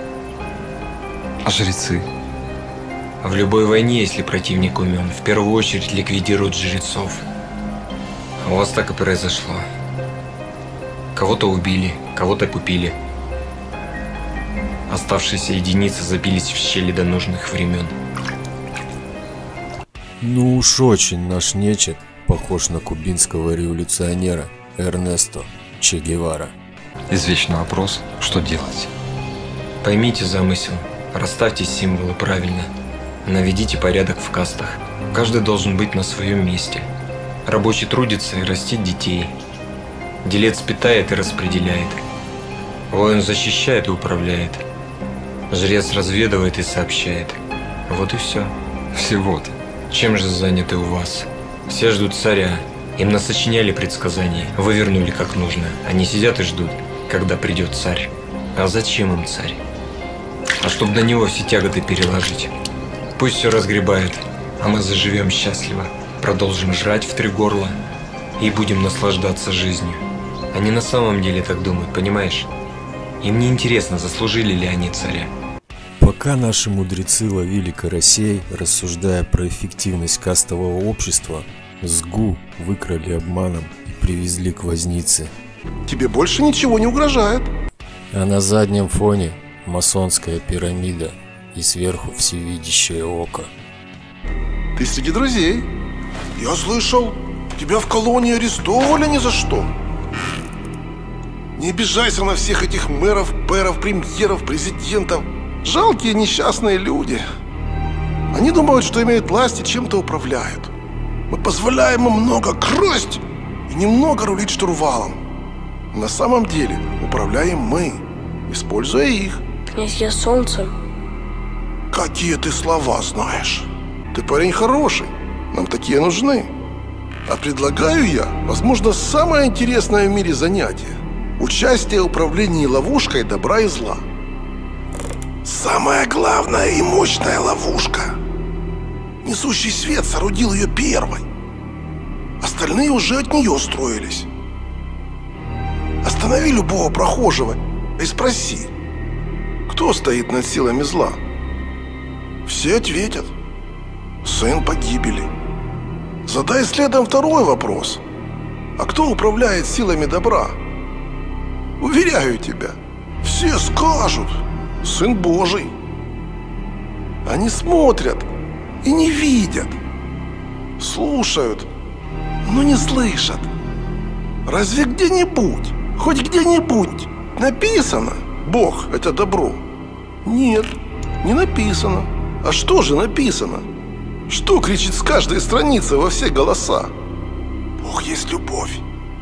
А жрецы? В любой войне, если противник умен, в первую очередь ликвидируют жрецов. А у вас так и произошло. Кого-то убили, кого-то купили. Оставшиеся единицы забились в щели до нужных времен. Ну уж очень наш нечет похож на кубинского революционера Эрнесто Че Гевара. Извечный вопрос, что делать? Поймите замысел, расставьте символы правильно, наведите порядок в кастах. Каждый должен быть на своем месте. Рабочий трудится и растит детей. Делец питает и распределяет. Воин защищает и управляет. Жрец разведывает и сообщает. Вот и все. Всего-то. Чем же заняты у вас? Все ждут царя. Им насочиняли предсказания, вывернули как нужно. Они сидят и ждут, когда придет царь. А зачем им царь? А чтобы на него все тяготы переложить. Пусть все разгребает, а мы заживем счастливо. Продолжим жрать в три горла и будем наслаждаться жизнью. Они на самом деле так думают, понимаешь? Им не интересно, заслужили ли они царя. Пока наши мудрецы ловили карасей, рассуждая про эффективность кастового общества, Сгу выкрали обманом и привезли к вознице. Тебе больше ничего не угрожает. А на заднем фоне масонская пирамида и сверху всевидящее око. Ты среди друзей. Я слышал, тебя в колонии арестовали ни за что. Не обижайся на всех этих мэров, пэров, премьеров, президентов. Жалкие несчастные люди. Они думают, что имеют власть и чем-то управляют. Мы позволяем им много красть и немного рулить штурвалом. На самом деле управляем мы, используя их. Князья Солнца. Какие ты слова знаешь? Ты парень хороший, нам такие нужны. А предлагаю я, возможно, самое интересное в мире занятие. Участие в управлении ловушкой добра и зла. Самая главная и мощная ловушка. Несущий свет соорудил ее первой. Остальные уже от нее строились. Останови любого прохожего и спроси, кто стоит над силами зла. Все ответят: сын погибели. Задай следом второй вопрос: а кто управляет силами добра? Уверяю тебя, все скажут: сын Божий. Они смотрят и не видят, слушают, но не слышат. Разве где-нибудь, хоть где-нибудь написано: Бог – это добро? Нет, не написано. А что же написано? Что кричит с каждой страницы во все голоса? Бог есть любовь.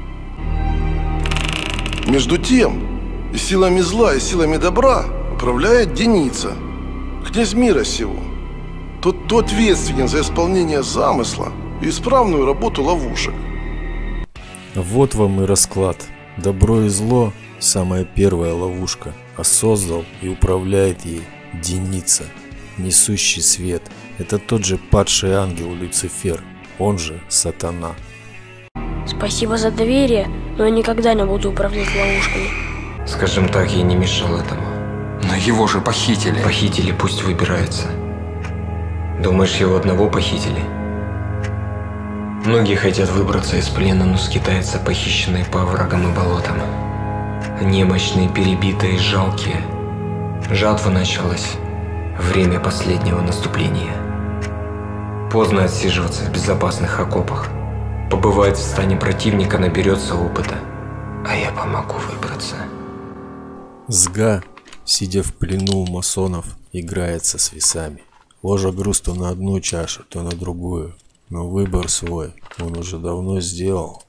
Между тем, и силами зла, и силами добра управляет Деница, князь мира сего. Тот, кто ответственен за исполнение замысла и исправную работу ловушек. Вот вам и расклад. Добро и зло – самая первая ловушка, а создал и управляет ей Деница, несущий свет. Это тот же падший ангел Люцифер, он же Сатана. Спасибо за доверие, но я никогда не буду управлять ловушками. Скажем так, я не мешал этому. Но его же похитили. Похитили, пусть выбирается. Думаешь, его одного похитили? Многие хотят выбраться из плена, но скитаются похищенные по оврагам и болотам. Немощные, перебитые, жалкие. Жатва началась. Время последнего наступления. Поздно отсиживаться в безопасных окопах. Побывает в стане противника, наберется опыта. А я помогу выбраться. Сга, сидя в плену у масонов, играется с весами. Ложа груз то на одну чашу, то на другую. Но выбор свой он уже давно сделал.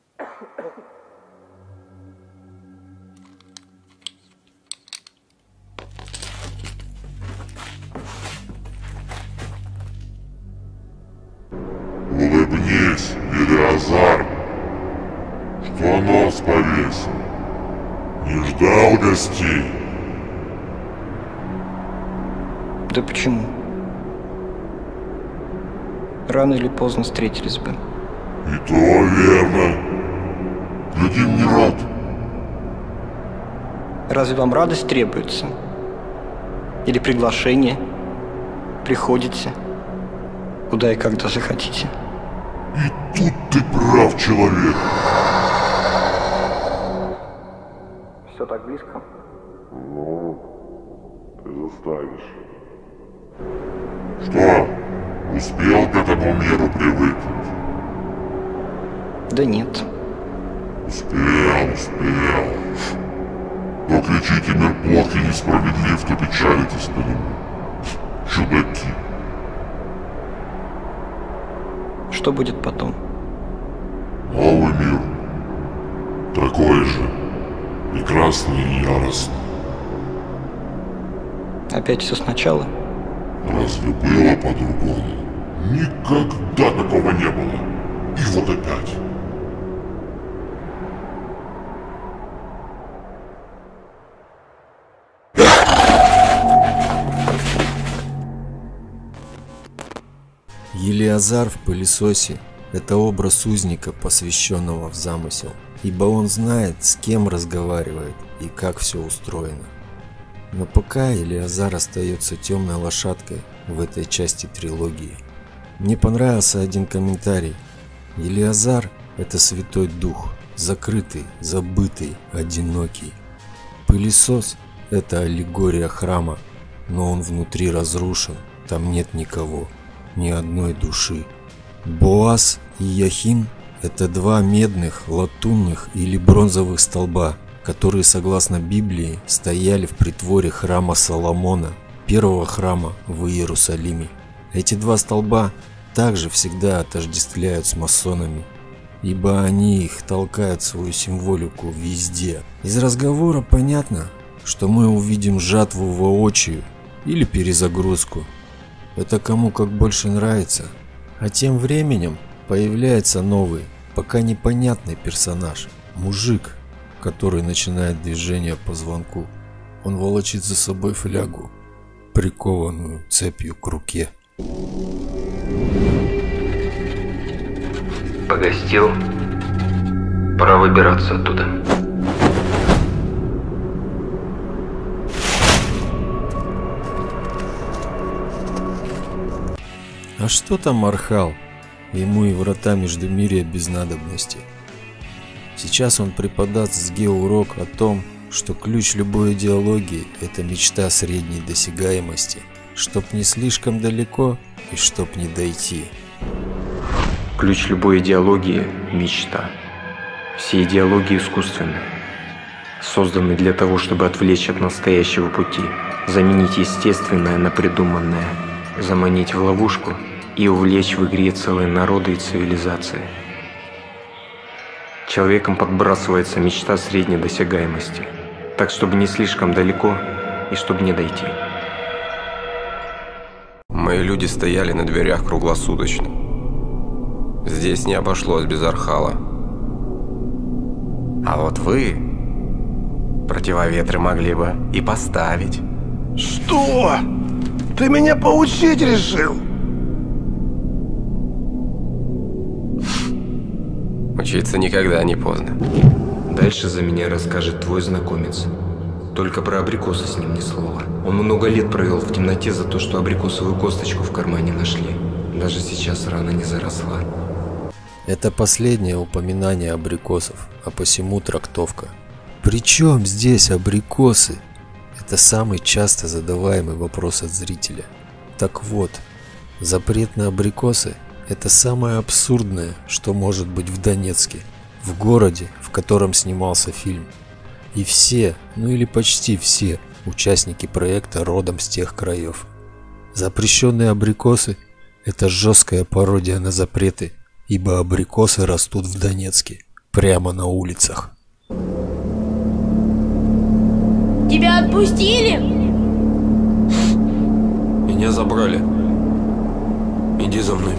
Улыбнись, Велиазар, что нос повесил. Не ждал гостей, Тогда почему? Рано или поздно встретились бы. И то верно. Каким не рад. Разве вам радость требуется? Или приглашение? Приходите, куда и когда захотите. И тут ты прав, человек. Все так близко? Ну, ты заставишь. Что, успел к этому миру привыкнуть? Да нет. Успел, успел. Но кричите, мир плох и несправедлив, то печалитесь по нему. Чудаки. Что будет потом? Новый мир. Такой же. Прекрасный и яростный. Опять все сначала? Разве было по-другому? Никогда такого не было. И вот опять. Елиазар в пылесосе – это образ узника, посвященного в замысел, ибо он знает, с кем разговаривает и как все устроено. Но пока Елиазар остается темной лошадкой в этой части трилогии. Мне понравился один комментарий. Елиазар – это Святой Дух, закрытый, забытый, одинокий. Пылесос – это аллегория храма, но он внутри разрушен, там нет никого. Ни одной души. Боаз и Яхин – это два медных, латунных или бронзовых столба, которые, согласно Библии, стояли в притворе храма Соломона, первого храма в Иерусалиме. Эти два столба также всегда отождествляют с масонами, ибо они их толкают свою символику везде. Из разговора понятно, что мы увидим жатву воочию или перезагрузку. Это кому как больше нравится. А тем временем появляется новый, пока непонятный персонаж. Мужик, который начинает движение по звонку. Он волочит за собой флягу, прикованную цепью к руке. Погостил. Пора выбираться оттуда. А что там Архал? Ему и врата Междумирья без надобности. Сейчас он преподаст Сге урок о том, что ключ любой идеологии – это мечта средней досягаемости, чтоб не слишком далеко и чтоб не дойти. Ключ любой идеологии – мечта. Все идеологии искусственны, созданы для того, чтобы отвлечь от настоящего пути, заменить естественное на придуманное, заманить в ловушку и увлечь в игре целые народы и цивилизации. Человеком подбрасывается мечта средней досягаемости, так чтобы не слишком далеко и чтобы не дойти. Мои люди стояли на дверях круглосуточно. Здесь не обошлось без Архала. А вот вы противоветры могли бы и поставить. Что? Ты меня поучить решил? Учиться никогда не поздно. Дальше за меня расскажет твой знакомец. Только про абрикосы с ним ни слова. Он много лет провел в темноте за то, что абрикосовую косточку в кармане нашли. Даже сейчас рана не заросла. Это последнее упоминание абрикосов, а посему трактовка. Причем здесь абрикосы? Это самый часто задаваемый вопрос от зрителя. Так вот, запрет на абрикосы – это самое абсурдное, что может быть в Донецке, в городе, в котором снимался фильм. И все, ну или почти все, участники проекта родом с тех краев. Запрещенные абрикосы – это жесткая пародия на запреты, ибо абрикосы растут в Донецке, прямо на улицах. Тебя отпустили? Меня забрали. Иди за мной.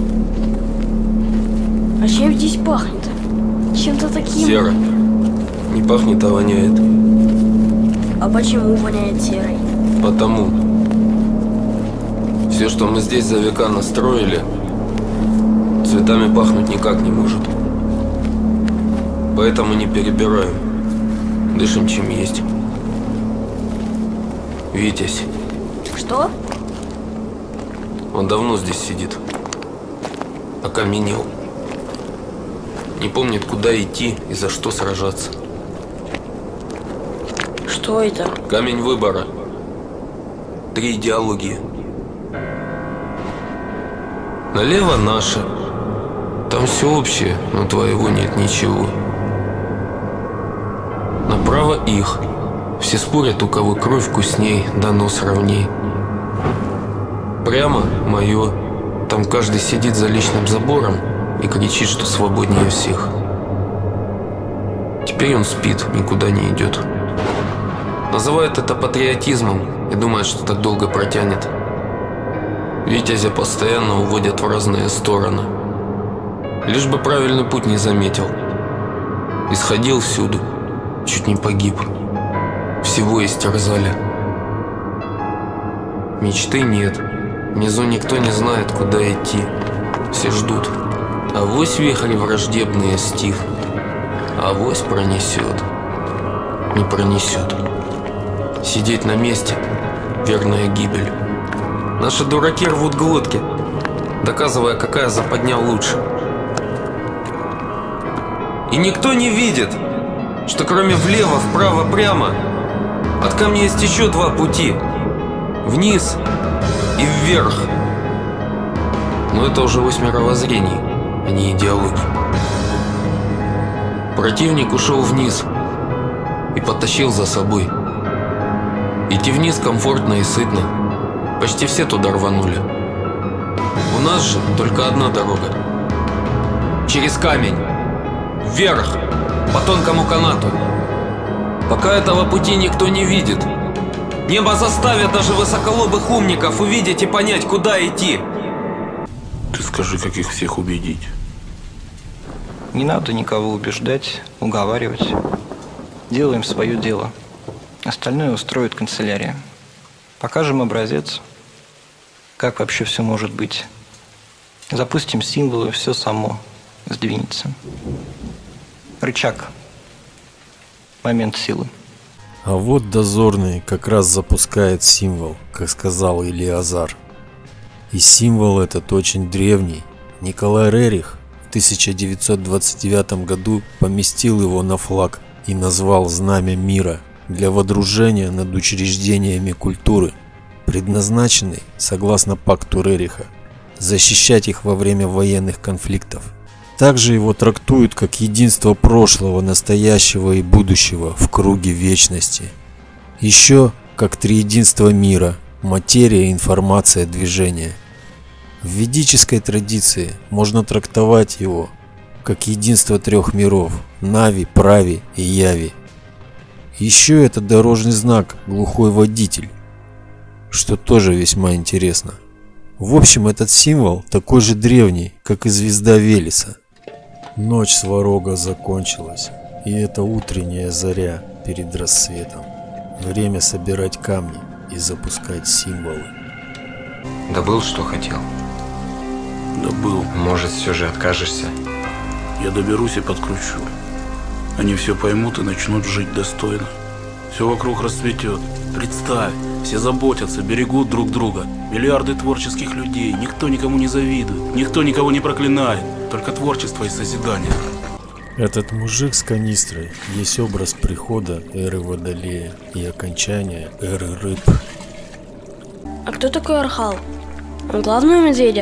А чем здесь пахнет? Чем-то таким... Сера. Не пахнет, а воняет. А почему воняет серой? Потому. Все, что мы здесь за века настроили, цветами пахнуть никак не может. Поэтому не перебираем. Дышим чем есть. Витязь. Что? Он давно здесь сидит. Окаменел. Не помнит, куда идти и за что сражаться. Что это? Камень выбора. Три идеологии. Налево наше. Там все общее, но твоего нет ничего. Направо их. Все спорят, у кого кровь вкусней, да нос ровней. Прямо мое. Там каждый сидит за личным забором и кричит, что свободнее всех. Теперь он спит, никуда не идет. Называет это патриотизмом и думает, что так долго протянет. Витязя постоянно уводят в разные стороны. Лишь бы правильный путь не заметил. Исходил всюду, чуть не погиб. Всего истерзали. Мечты нет. Внизу никто не знает, куда идти. Все ждут. Авось вихри враждебные стихнут. Авось пронесет. Не пронесет. Сидеть на месте – верная гибель. Наши дураки рвут глотки, доказывая, какая западня лучше. И никто не видит, что кроме влево, вправо, прямо, от камня есть еще два пути – вниз и вверх. Но это уже ось мировоззрений, а не идеологии. Противник ушел вниз и потащил за собой. Идти вниз комфортно и сытно. Почти все туда рванули. У нас же только одна дорога. Через камень. Вверх. По тонкому канату. Пока этого пути никто не видит. Небо заставит даже высоколобых умников увидеть и понять, куда идти. Ты скажи, как их всех убедить. Не надо никого убеждать, уговаривать. Делаем свое дело. Остальное устроит канцелярия. Покажем образец, как вообще все может быть. Запустим символы, все само сдвинется. Рычаг. Момент силы. А вот дозорный как раз запускает символ, как сказал Илиазар. И символ этот очень древний. Николай Рерих в тысяча девятьсот двадцать девятом году поместил его на флаг и назвал Знамя мира для водружения над учреждениями культуры, предназначенный, согласно пакту Рериха, защищать их во время военных конфликтов. Также его трактуют как единство прошлого, настоящего и будущего в круге вечности. Еще как триединство мира, материя, информация, движение. В ведической традиции можно трактовать его как единство трех миров – Нави, Прави и Яви. Еще это дорожный знак «Глухой водитель», что тоже весьма интересно. В общем, этот символ такой же древний, как и звезда Велеса. Ночь Сварога закончилась, и это утренняя заря перед рассветом. Время собирать камни и запускать символы. Добыл, что хотел? Добыл. Может, все же откажешься? Я доберусь и подкручу. Они все поймут и начнут жить достойно. Все вокруг расцветет. Представь, все заботятся, берегут друг друга. Миллиарды творческих людей. Никто никому не завидует. Никто никого не проклинает. Только творчество и созидание. Этот мужик с канистрой есть образ прихода эры Водолея и окончания эры рыб. А кто такой Архал? Он главный у медведя?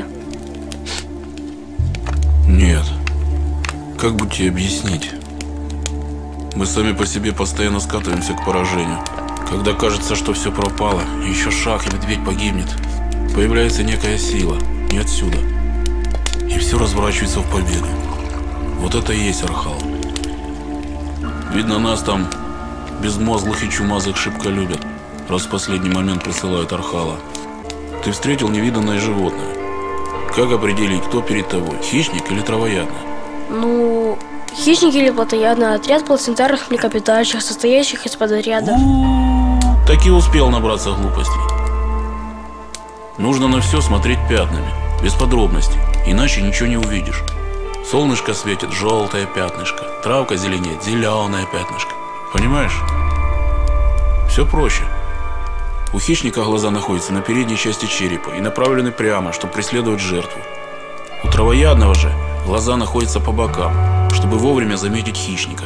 Нет. Как бы тебе объяснить? Мы сами по себе постоянно скатываемся к поражению. Когда кажется, что все пропало, еще шаг, и медведь погибнет, появляется некая сила, не отсюда. И все разворачивается в победу. Вот это и есть Архал. Видно, нас там безмозглых и чумазых шибко любят, раз в последний момент присылают Архала. Ты встретил невиданное животное. Как определить, кто перед тобой, хищник или травоядный? Ну, Хищники или плотоядный отряд плацентарных млекопитающих, состоящих из подрядов. Так и успел набраться глупостей. Нужно на все смотреть пятнами, без подробностей, иначе ничего не увидишь. Солнышко светит — желтое пятнышко, травка зеленеет — зеленое пятнышко. Понимаешь? Все проще. У хищника глаза находятся на передней части черепа и направлены прямо, чтобы преследовать жертву. У травоядного же глаза находятся по бокам, чтобы вовремя заметить хищника.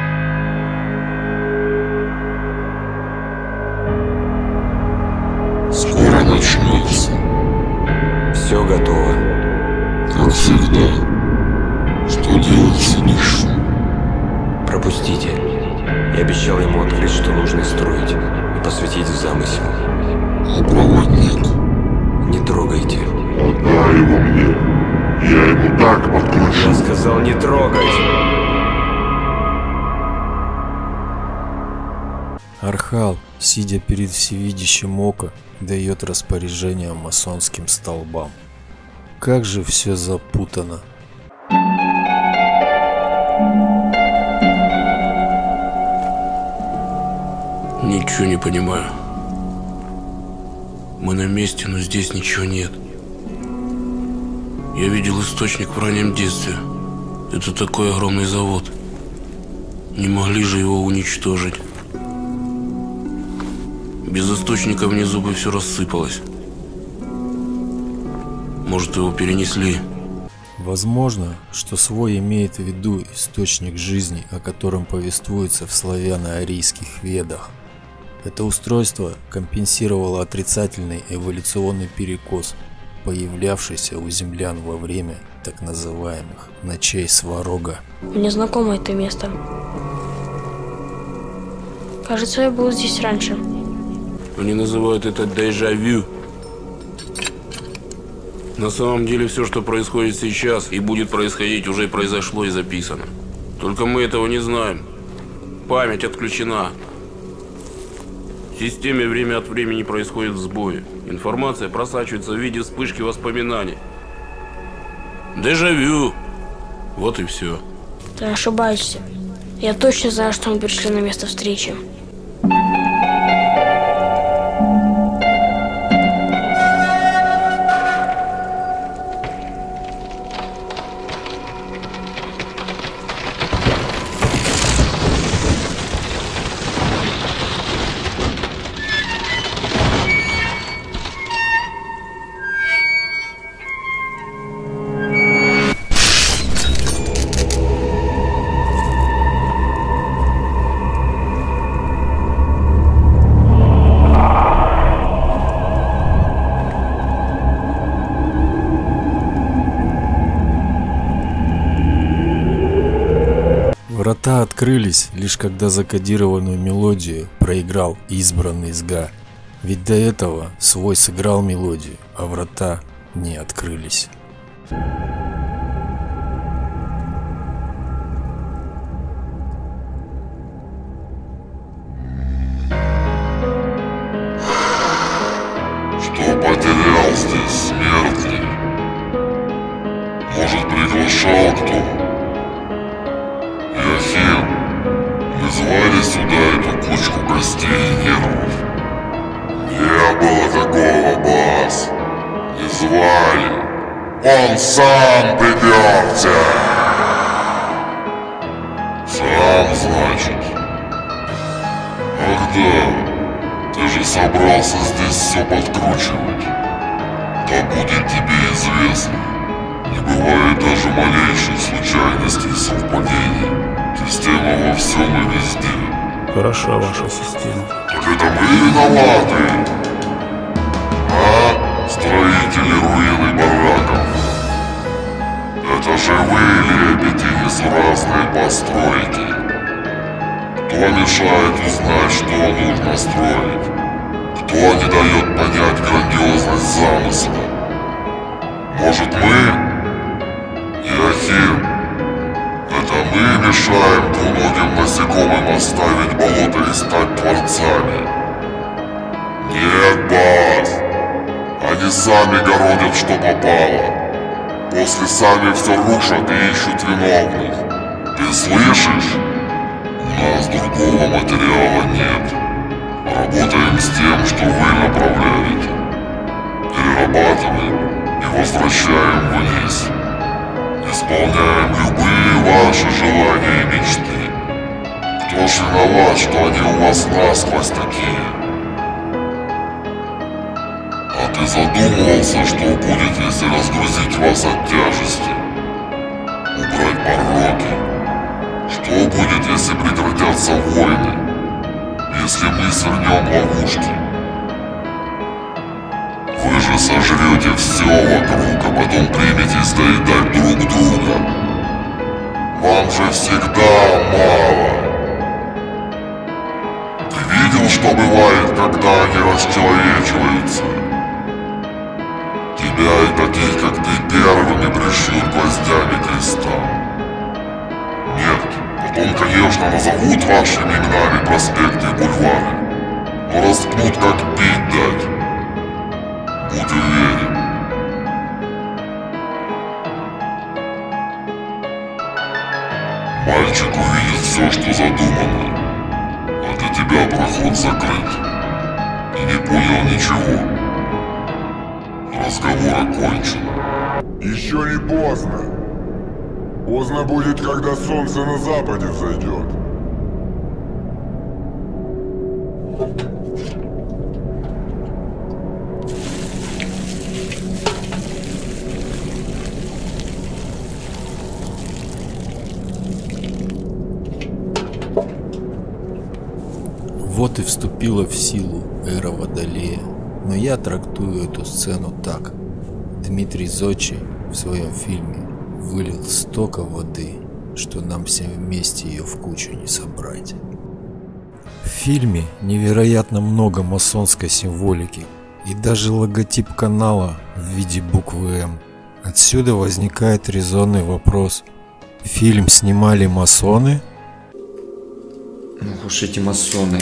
Скоро начнется. Все готово. Как всегда. Что делать сидишь? Пропустите. Я обещал ему открыть, что нужно строить, и посвятить в замысел. А проводник? Не трогайте. Отдай его мне. Я ему так подкручу. Я сказал, не трогать. Архал, сидя перед всевидящим око, дает распоряжение масонским столбам. Как же все запутано. Ничего не понимаю. Мы на месте, но здесь ничего нет. Я видел источник в раннем детстве. Это такой огромный завод. Не могли же его уничтожить. Без источника внизу бы все рассыпалось. Может, его перенесли? Возможно, что свой имеет в виду источник жизни, о котором повествуется в славяно-арийских ведах. Это устройство компенсировало отрицательный эволюционный перекос, появлявшийся у землян во время так называемых ночей Сварога. Мне знакомо это место. Кажется, я был здесь раньше. Они называют это дежавю. На самом деле все, что происходит сейчас и будет происходить, уже произошло и записано. Только мы этого не знаем. Память отключена. В системе время от времени происходят сбои. Информация просачивается в виде вспышки воспоминаний. Дежавю. Вот и все. Ты ошибаешься. Я точно знаю, что мы пришли на место встречи. Врата открылись, лишь когда закодированную мелодию проиграл избранный Сга. Ведь до этого свой сыграл мелодию, а врата не открылись. Что потерял здесь смертный? Может, приглашал кто? Иохим, мы звали сюда эту кучку гостей и нервов. Не было такого, Бас. Не звали. Он сам приперся. Сам, значит. Ах да, ты же собрался здесь все подкручивать. Да будет тебе известно. Не бывает даже малейших случайностей и совпадений. Система во всем и везде. Хороша ваша система. Так это мы виноваты? А, строители руины бараков? Это же вы лепите несуразные постройки. Кто мешает узнать, что нужно строить? Кто не дает понять грандиозность замысла? Может, мы? Иохим, это мы мешаем двуногим насекомым оставить болото и стать творцами? Нет, Бас, они сами городят, что попало. После сами все рушат и ищут виновных. Ты слышишь? У нас другого материала нет. Работаем с тем, что вы направляете. Перерабатываем и возвращаем вниз. Исполняем любые ваши желания и мечты. Кто ж виноват, что они у вас насквозь такие? А ты задумывался, что будет, если разгрузить вас от тяжести? Убрать пороки? Что будет, если прекратятся войны? Если мы свернем ловушки? Вы же сожрете все вокруг, а потом приметесь доедать друг друга. Вам же всегда мало. Ты видел, что бывает, когда они расчеловечиваются? Тебя и таких, как ты, первыми пришьют гвоздями креста. Нет, потом, конечно, назовут вашими именами проспекты и бульвары, но распнут, как пить дать. Будь уверен. Мальчик увидит все, что задумано, а для тебя проход закрыт. И не понял ничего. Разговор окончен. Еще не поздно. Поздно будет, когда солнце на западе взойдет. Вот и вступила в силу эра Водолея, но я трактую эту сцену так. Дмитрий Зодчий в своем фильме вылил столько воды, что нам всем вместе ее в кучу не собрать. В фильме невероятно много масонской символики и даже логотип канала в виде буквы М. Отсюда возникает резонный вопрос: фильм снимали масоны? Ну уж эти масоны.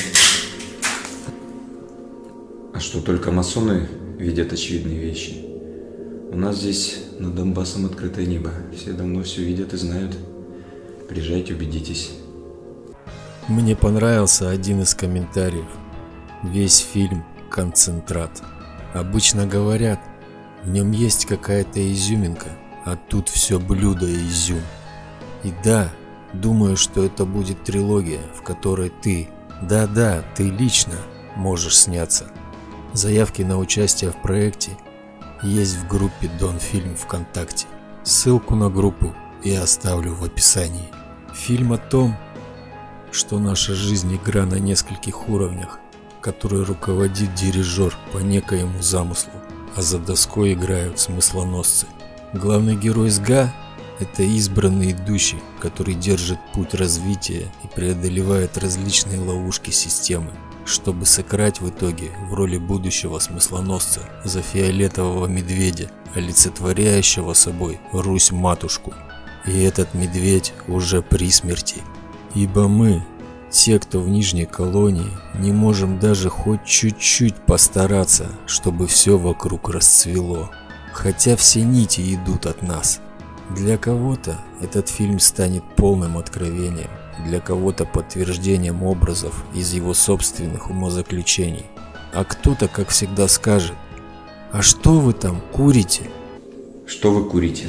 А что, только масоны видят очевидные вещи? У нас здесь над Донбассом открытое небо. Все давно все видят и знают. Приезжайте, убедитесь. Мне понравился один из комментариев. Весь фильм концентрат. Обычно говорят, в нем есть какая-то изюминка, а тут все блюдо и изюм. И да, думаю, что это будет трилогия, в которой ты, да-да, ты лично можешь сняться. Заявки на участие в проекте есть в группе Донфильм ВКонтакте. Ссылку на группу я оставлю в описании. Фильм о том, что наша жизнь игра на нескольких уровнях, которой руководит дирижер по некоему замыслу, а за доской играют смыслоносцы. Главный герой СГА – это избранный идущий, который держит путь развития и преодолевает различные ловушки системы, чтобы сыграть в итоге в роли будущего смыслоносца за фиолетового медведя, олицетворяющего собой Русь-матушку. И этот медведь уже при смерти. Ибо мы, те, кто в нижней колонии, не можем даже хоть чуть-чуть постараться, чтобы все вокруг расцвело. Хотя все нити идут от нас. Для кого-то этот фильм станет полным откровением, для кого-то подтверждением образов из его собственных умозаключений. А кто-то, как всегда, скажет: «А что вы там курите?» Что вы курите?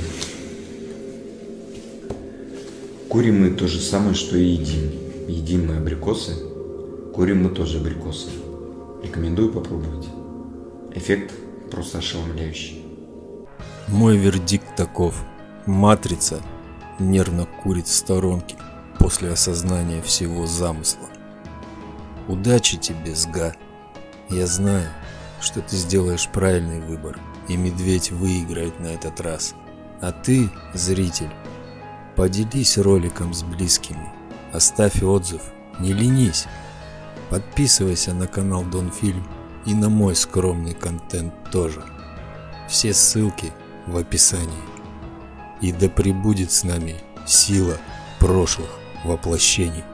Курим мы то же самое, что и едим. Едим мы абрикосы, курим мы тоже абрикосы. Рекомендую попробовать. Эффект просто ошеломляющий. Мой вердикт таков: «Матрица» нервно курит в сторонке после осознания всего замысла. Удачи тебе, СГА. Я знаю, что ты сделаешь правильный выбор, и медведь выиграет на этот раз. А ты, зритель, поделись роликом с близкими, оставь отзыв, не ленись. Подписывайся на канал Донфильм и на мой скромный контент тоже. Все ссылки в описании. И да пребудет с нами сила прошлых воплощений.